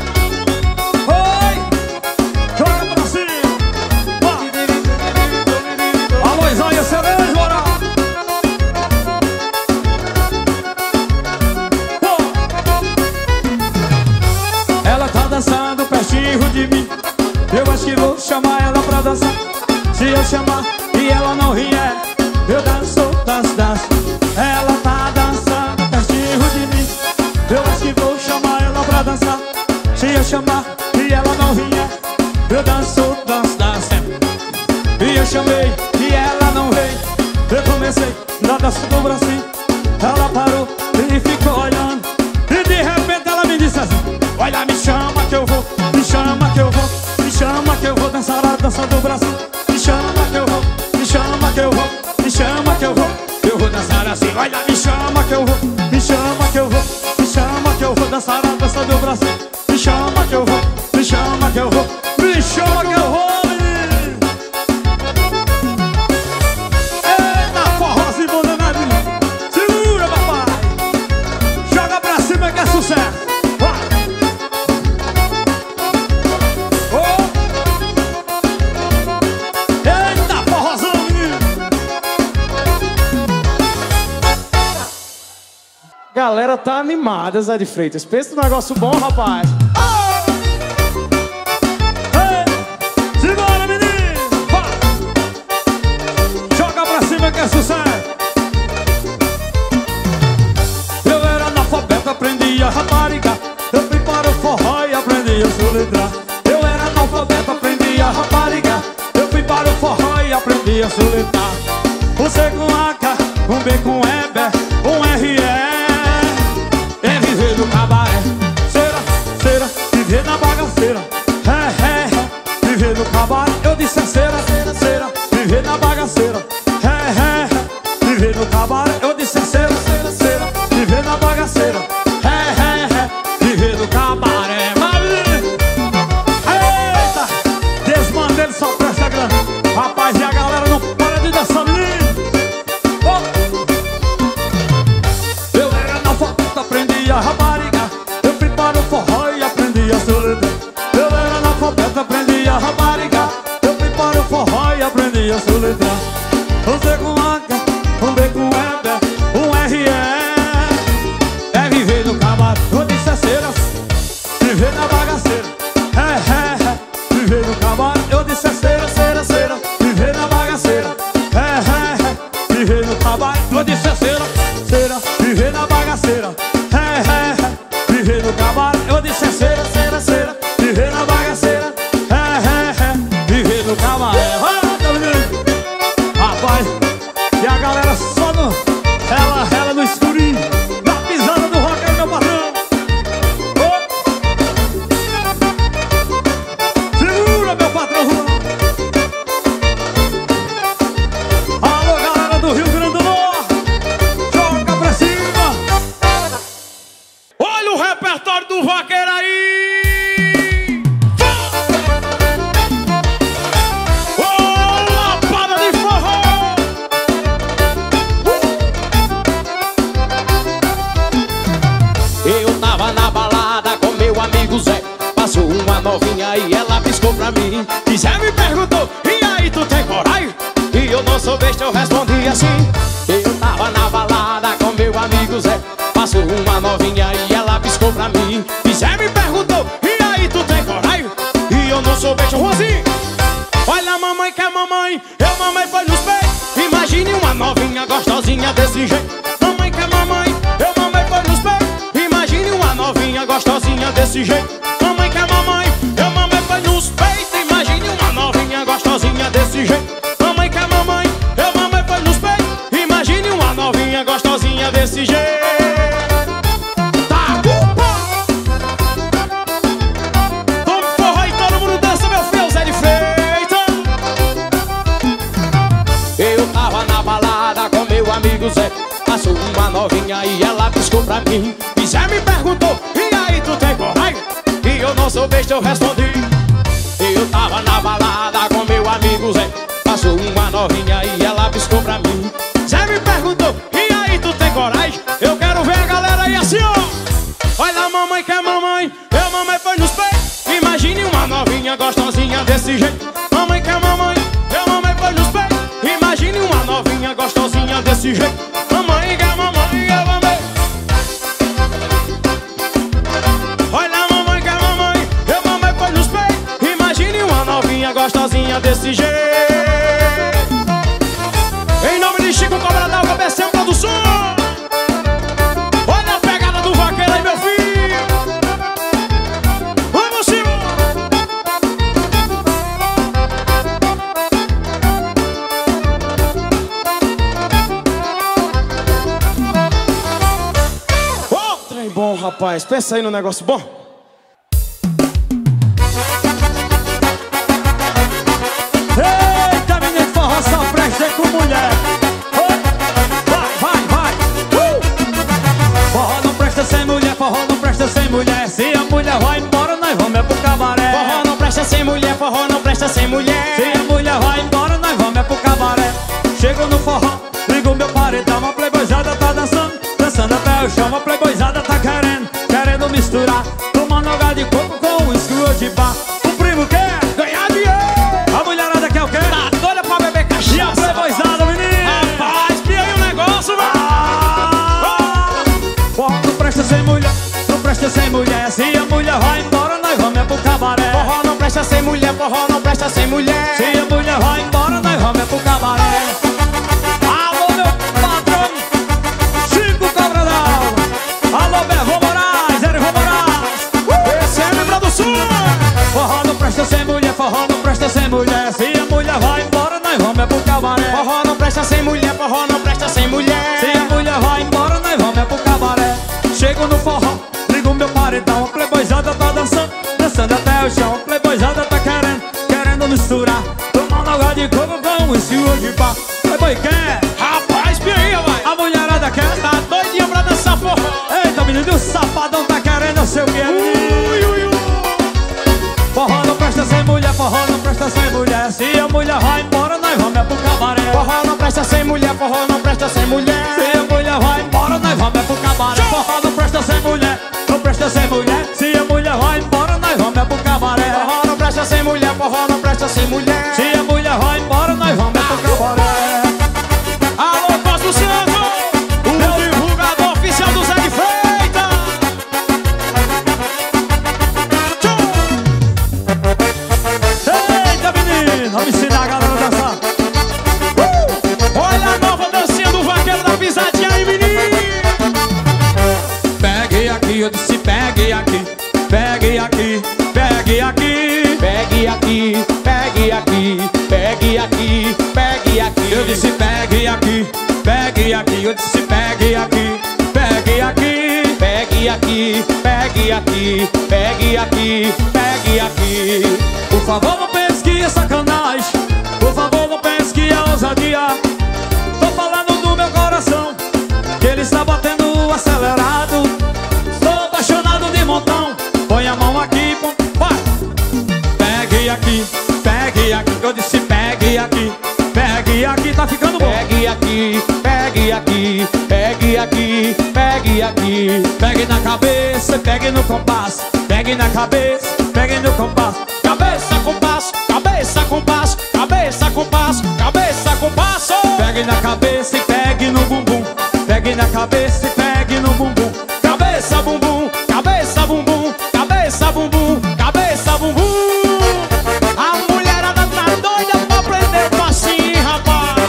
Ela tá dançando pertinho de mim. Eu acho que vou chamar ela pra dançar. Se eu chamar e ela não vier, eu danço, danço, danço. Ela tá dançando pertinho de mim. Eu acho que vou chamar ela pra dançar. Se eu chamar e ela não vier, eu danço, danço, danço. E eu chamei e ela não veio. Eu comecei na dança do bracinho. Ela parou e ficou olhando. E de repente ela me disse assim: olha, me chama que eu vou, me chama que eu vou, me chama que eu vou dançar a dança do bracinho. Me chama que eu vou, me chama que eu vou, me chama que eu vou. Eu vou dançar assim, olha, me chama que eu vou, me chama que eu vou, me chama que eu vou dançar a dança do bracinho. Me chama que eu vou, me chama que eu vou, me chama que eu vou. Eita, forrozinho bom danado. Segura, papai. Joga pra cima que é sucesso. Galera tá animada, Zé de Freitas. Pensa num negócio bom, rapaz. Oh! Hey! Simbora, menino! Vai! Joga pra cima que é sucesso! aprendi a soletrar. O C com A K, um B com E B, um R E. É viver no cabaré. Cera, cera, viver na bagaceira. É, é, é, viver no cabaré. Eu disse é cera, cera, cera, viver na bagaceira. É, é, é, viver no cabaré. Eu disse é cera, cera, cera, viver na bagaceira. É, é, é, viver no cabaré. Eita, desmandele só presta grana. Rapaz, e a galera não para de dançar lindo. Oh. Eu era analfabeto, aprendi a rapariga. Eu fui para o forró e aprendi a soletrar. Eu era analfabeto, aprendi a rapariga. Eu fui para o forró e aprendi a soletrar. Um C com A K, um B com E B, um R E. É viver no cabaré. Eu disse é cera, viver na bagaceira. É, é, é, viver no cabaré. Eu disse é cera, cera, cera, viver na bagaceira. É, é, é, viver no cabaré. Eu disse é cera, cera, viver na bagaceira. É, é, é, viver no cabaré. Eu disse é cera, cera, cera, viver na bagaceira. É, é, é, viver no cabaré. Rapaz, e a galera só no ela, ela no escurinho, na pisada do rock aí, meu patrão. Oh. Segura, meu patrão. Alô, galera do Rio Grande do Norte, joga pra cima. Olha o repertório do vaqueiro aí. Eu tava na balada com meu amigo Zé. Passou uma novinha e ela piscou pra mim. E Zé me perguntou, e aí tu tem coragem? E eu não sou besta, eu respondi assim. Eu tava na balada com meu amigo Zé. Passou uma novinha e ela piscou pra mim. E Zé me perguntou, e aí tu tem coragem? E eu não sou besta, eu assim. Olha a mamãe que é mamãe, eu mamãe foi nos peitos. Imagine uma novinha gostosinha desse jeito. Mamãe que é mamãe, eu mamãe foi nos peitos. Imagine uma novinha gostosinha desse jeito. Mamãe que é mamãe, eu mamãe foi nos peitos. Imagine uma novinha gostosinha desse jeito. Mamãe que é mamãe, eu mamãe foi nos peitos. Imagine uma novinha gostosinha desse jeito. Tá, upa! Toma forró e todo mundo dança, meu filho, Zé de Freitas. Eu tava na balada com meu amigo Zé. Passou uma novinha e ela piscou pra mim. E Zé me perguntou, e aí tu tem coragem? E eu não sou besta, eu respondi. Eu tava na balada com meu amigo Zé. Passou uma novinha e ela piscou pra mim. Zé me perguntou, e aí tu tem coragem? Eu quero ver a galera aí assim, ó. Olha a mamãe que é mamãe, eu mamãe foi nos peitos. Imagine uma novinha gostosinha desse jeito. Mamãe que é mamãe, eu mamãe foi nos peitos. Imagine uma novinha gostosinha desse jeito. Mamãe que é mamãe, eu mamãe. Olha a mamãe que é mamãe, eu mamãe foi nos peitos. Imagine uma novinha gostosinha desse jeito. Em nome de Chico Cobradal, Cabeção Produção. Olha a pegada do vaqueiro aí, meu filho. Vamos cima. Oh, trem bom, rapaz. Pensa aí no negócio bom. Eita, menino, forró só presta com mulher. Oh, vai, vai, vai. Uh! Forró não presta sem mulher, forró não presta sem mulher. Se a mulher vai embora, nós vamos é pro cabaré. Forró não presta sem mulher, forró não presta sem mulher. Se a mulher vai embora, nós vamos é pro cabaré. Chego no forró, ligo meu paredão. A playboyzada tá dançando, dançando até o chão. A playboyzada tá querendo, querendo misturar. Tomando água de coco com um escuro de bar. O primo quer Ganhar dinheiro. a mulherada quer o quê? Tá doida pra beber cachaça. E a playboyzada, menino? Rapaz, pia aí o negócio, velho. Ah! Forró não presta sem mulher, não presta sem mulher. Se a mulher vai embora, nós vamos é pro cabaré. Forró não presta sem mulher, forró não presta sem mulher. Se a mulher vai embora, nós vamos é pro cabaré. Alô, meu patrão, Chico Cobradal. Alô, Berro Moraes, Erivo Moraes. Esse é a produção. Forró não presta sem mulher, forró não presta sem mulher. Se a mulher vai embora, nós vamos é pro cabaré. cabaré. Forró não presta sem mulher, forró não presta sem mulher. Se a mulher vai embora, nós vamos é pro cabaré. Chego no forró, ligo meu paredão. A playboyzada tá dançando, dançando até o chão. A playboyzada tá querendo, querendo misturar. Tomando água de coco com um estilo de pá. Playboy quer, Rapaz, pianinha, vai. a mulherada quer. Tá doidinha pra dançar forró. Eita, menino, e o safadão tá querendo, eu sei o que é. Ui, ui, ui. Forró não presta sem mulher, forró não presta sem mulher. Se a mulher vai embora, nós vamos é pro cabaré. Forró não presta sem mulher, forró não presta sem mulher. Se a mulher vai embora, nós vamos é pro cabaré. Forró não presta sem mulher, não presta sem mulher. Se a mulher vai embora, nós vamos é pro cabaré. Forró não presta sem mulher, forró não presta sem mulher. Se a mulher vai embora, nós vamos é pro cabaré. Alô, Costa Santo, o meu divulgador oficial do Zé de Freitas. Eita, menino, vamos ensinar a galera a dançar. Uh! Olha a nova dancinha do vaqueiro da pisadinha aí, menino. Pegue aqui, eu disse pegue aqui. Pegue aqui, pegue aqui. Pegue aqui, pegue aqui, pegue aqui, pegue aqui. Eu disse pegue aqui, pegue aqui. Eu disse pegue aqui, pegue aqui. Pegue aqui, pegue aqui, pegue aqui, pegue aqui. Por favor, não pense que é sacanagem. Por favor, não pense que é ousadia. Tô falando do meu coração, que ele está batendo acelerado. Estou apaixonado de montão. Põe a mão aqui, pô, vai. Pegue aqui, pegue aqui. Eu disse pegue aqui, pegue aqui. Tá ficando bom. Pegue aqui, pegue aqui, pegue aqui, pegue aqui. Pegue na cabeça, pegue no compasso. Pegue na cabeça, pegue no compasso. Cabeça com passo, cabeça com passo, cabeça com passo, cabeça com passo. Pegue na cabeça e pegue no bumbum. Pegue na cabeça e pegue no bumbum. Cabeça bumbum, cabeça bumbum, cabeça bumbum, cabeça bumbum. A mulherada tá doida pra aprender o passinho, rapaz.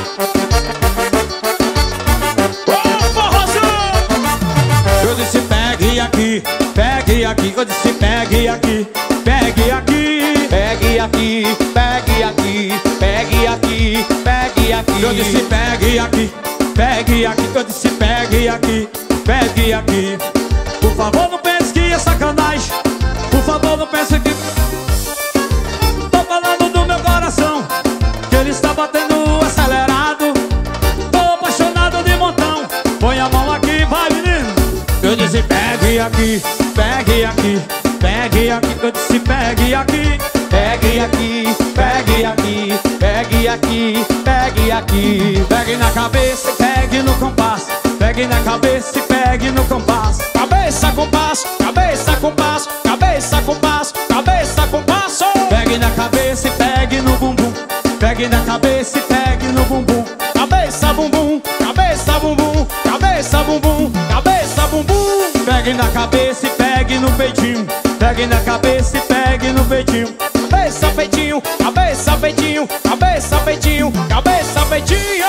Ô, forrozão! Eu disse pegue aqui, pegue aqui. Eu disse pegue aqui, pegue aqui. Pegue aqui, pegue aqui, pegue aqui, pegue aqui. Eu disse pegue aqui, pegue aqui. Eu disse pegue aqui, pegue aqui. Por favor, não pense que é sacanagem. Por favor, não pense que... Tô falando do meu coração, que ele está batendo acelerado. Tô apaixonado de montão. Põe a mão aqui, vai, menino. Eu disse pegue aqui, pegue aqui, pegue aqui. Eu disse pegue aqui. Pegue aqui, pegue aqui, pegue aqui, pegue aqui. Pegue na cabeça e pegue no compasso. Pegue na cabeça e pegue no compasso. Cabeça com passo, cabeça com passo, cabeça com passo, cabeça com passo. Pegue na cabeça e pegue no bumbum. Pegue na cabeça e pegue no bumbum. Cabeça bumbum, cabeça bumbum, cabeça bumbum, cabeça bumbum. Pegue na cabeça e pegue no peitinho. Pegue na cabeça e pegue no peitinho. Cabeça peitinho, cabeça peitinho, cabeça peitinho, cabeça peitinho.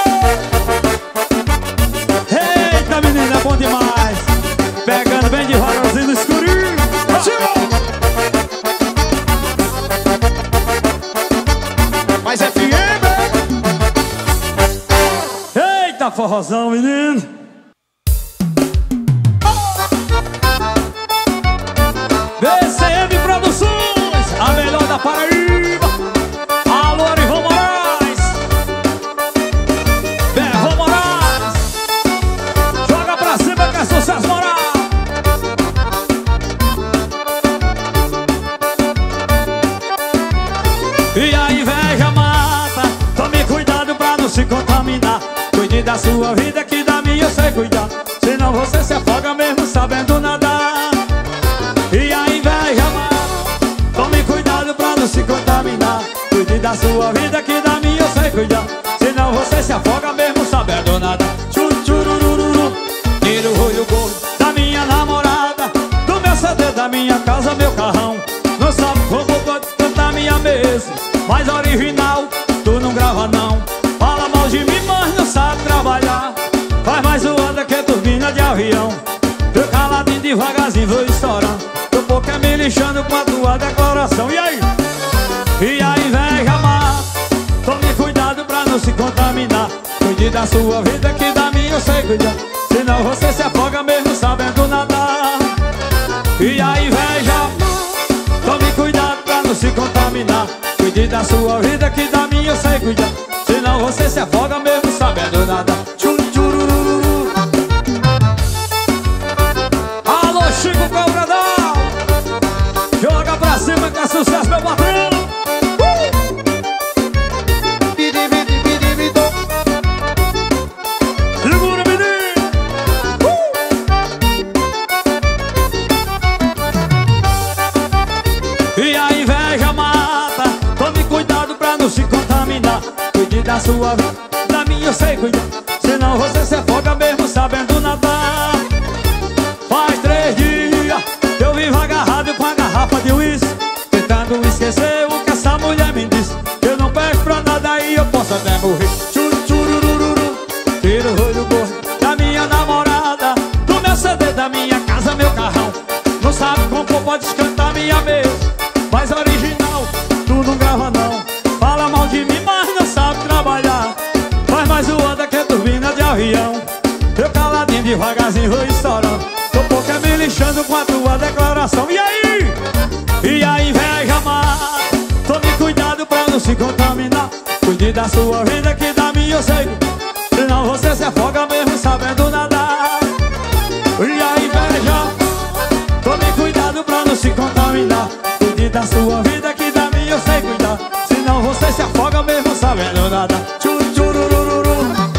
Eita, menina, é bom demais. Pegando bem devagarzinho no escurinho. Mas é F M. Eita, forrozão, menino. V C M Produções, a melhor da Paraíba. Alô, Arivão Moraes. Berrão Moraes. Joga pra cima que é sucesso moral. E a inveja mata. Tome cuidado pra não se contaminar. Cuide da sua vida que da minha eu sei cuidar. Senão você se afoga mesmo sabendo nadar. E a inveja mata. Tome cuidado pra não se contaminar. Cuide da sua vida que da minha eu sei cuidar. Senão você se afoga mesmo sabendo nadar. Tchururururu. Tira o rolho gordo da minha namorada, do meu C D, da minha casa, meu carrão. Não sabe como pode cantar minha mesa, mas original tu não grava não. Fala mal de mim, mas não sabe trabalhar. Faz mais zoada que turbina de avião. Eu caladinho devagarzinho vou estourando. Tô pouco é me lixando com a tua declaração. E aí? E a inveja mata. Tome cuidado pra não se contaminar. da sua vida que da minha eu sei cuidar. Senão você se afoga mesmo sabendo nadar. E a inveja, tome cuidado pra não se contaminar. Cuide da sua vida que da minha eu sei cuidar. Senão você se afoga mesmo sabendo nadar. Tchururururu. Alô, Chico Cobrador, joga pra cima que é sucesso, meu patrão. Segura, menino. E a inveja mata, tome cuidado pra não se contaminar. Cuide da sua vida, da minha eu sei cuidar. Senão você se afoga mesmo sabendo nadar. Faz três dias que eu vivo agarrado com a garrafa de uísque, tentando esquecer o que essa mulher me disse. Eu não peço pra nada e eu posso até morrer. Chururururu, tiro o olho gordo da minha namorada, do meu C D, da minha casa, meu carrão. Não sabe compor, pode cantar minha vez, mas original, tu não grava não. Fala mal de mim, mas não sabe trabalhar. Faz mais o onda que turbina de avião. Eu caladinho, devagarzinho, vou estourando. Tô pouco é me lixando com a tua declaração. E aí? E a inveja mata, tome cuidado pra não se contaminar. Cuide da sua vida que da minha eu sei, senão você se afoga mesmo sabendo nadar. E a inveja, tome cuidado pra não se contaminar. Cuide da sua vida que da minha eu sei cuidar. Senão você se afoga mesmo sabendo nadar. Chururururu.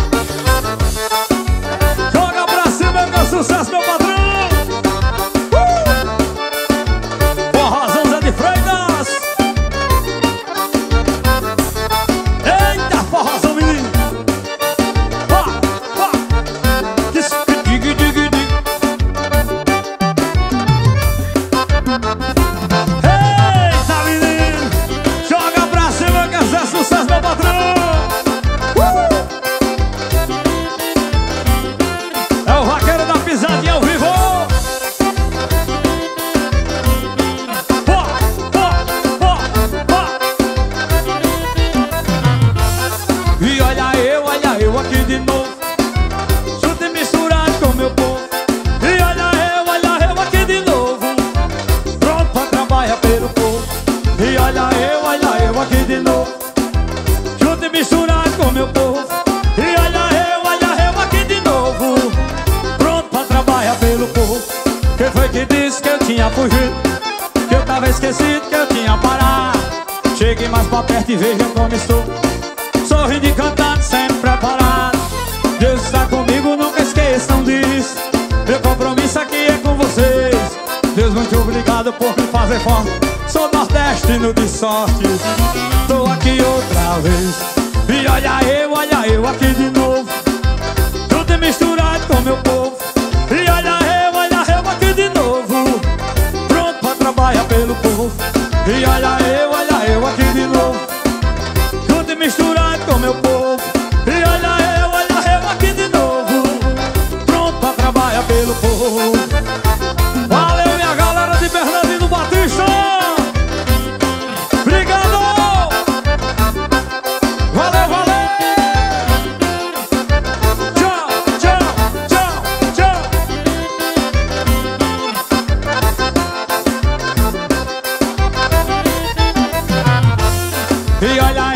Joga pra cima que é sucesso, meu patrão. uh! Forrozão Zé de Freitas. Eita, forrozão, menino. Ó, ó. Dig, dig, dig, dig. Eita, menino. Joga pra cima que é sucesso, meu patrão. Uh! É o vaqueiro da pisadinha ao vivo. Pó, pó, pó, pó. E olha eu, olha eu aqui de novo, junto e misturado com meu povo. E olha eu, olha eu aqui de novo, pronto pra trabalhar pelo povo. E olha eu, olha eu aqui de novo, junto e misturado com meu povo. E olha eu, olha eu aqui de novo, pronto pra trabalhar pelo povo. Quem foi que disse que eu tinha fugido, que eu tava esquecido, que eu tinha parado? Chegue mais pra perto e veja como estou, sorrindo e cantando, sempre preparado. Deus está comigo, nunca esqueçam disso. Meu compromisso aqui é com vocês. Deus, muito obrigado por me fazer forte. Sou nordestino de sorte, tô aqui outra vez. E olha eu, olha eu aqui de novo, tudo é misturado com meu povo. E olha eu, olha eu aqui de novo, pronto pra trabalhar pelo povo. E olha eu, olha eu aqui de novo, tudo é misturado com meu povo. E olha eu, olha eu aqui de novo, pronto pra trabalhar pelo povo. Valeu, minha galera de Bernardino Batista. Obrigado! Valeu, valeu! Tchau, tchau, tchau, tchau! E olha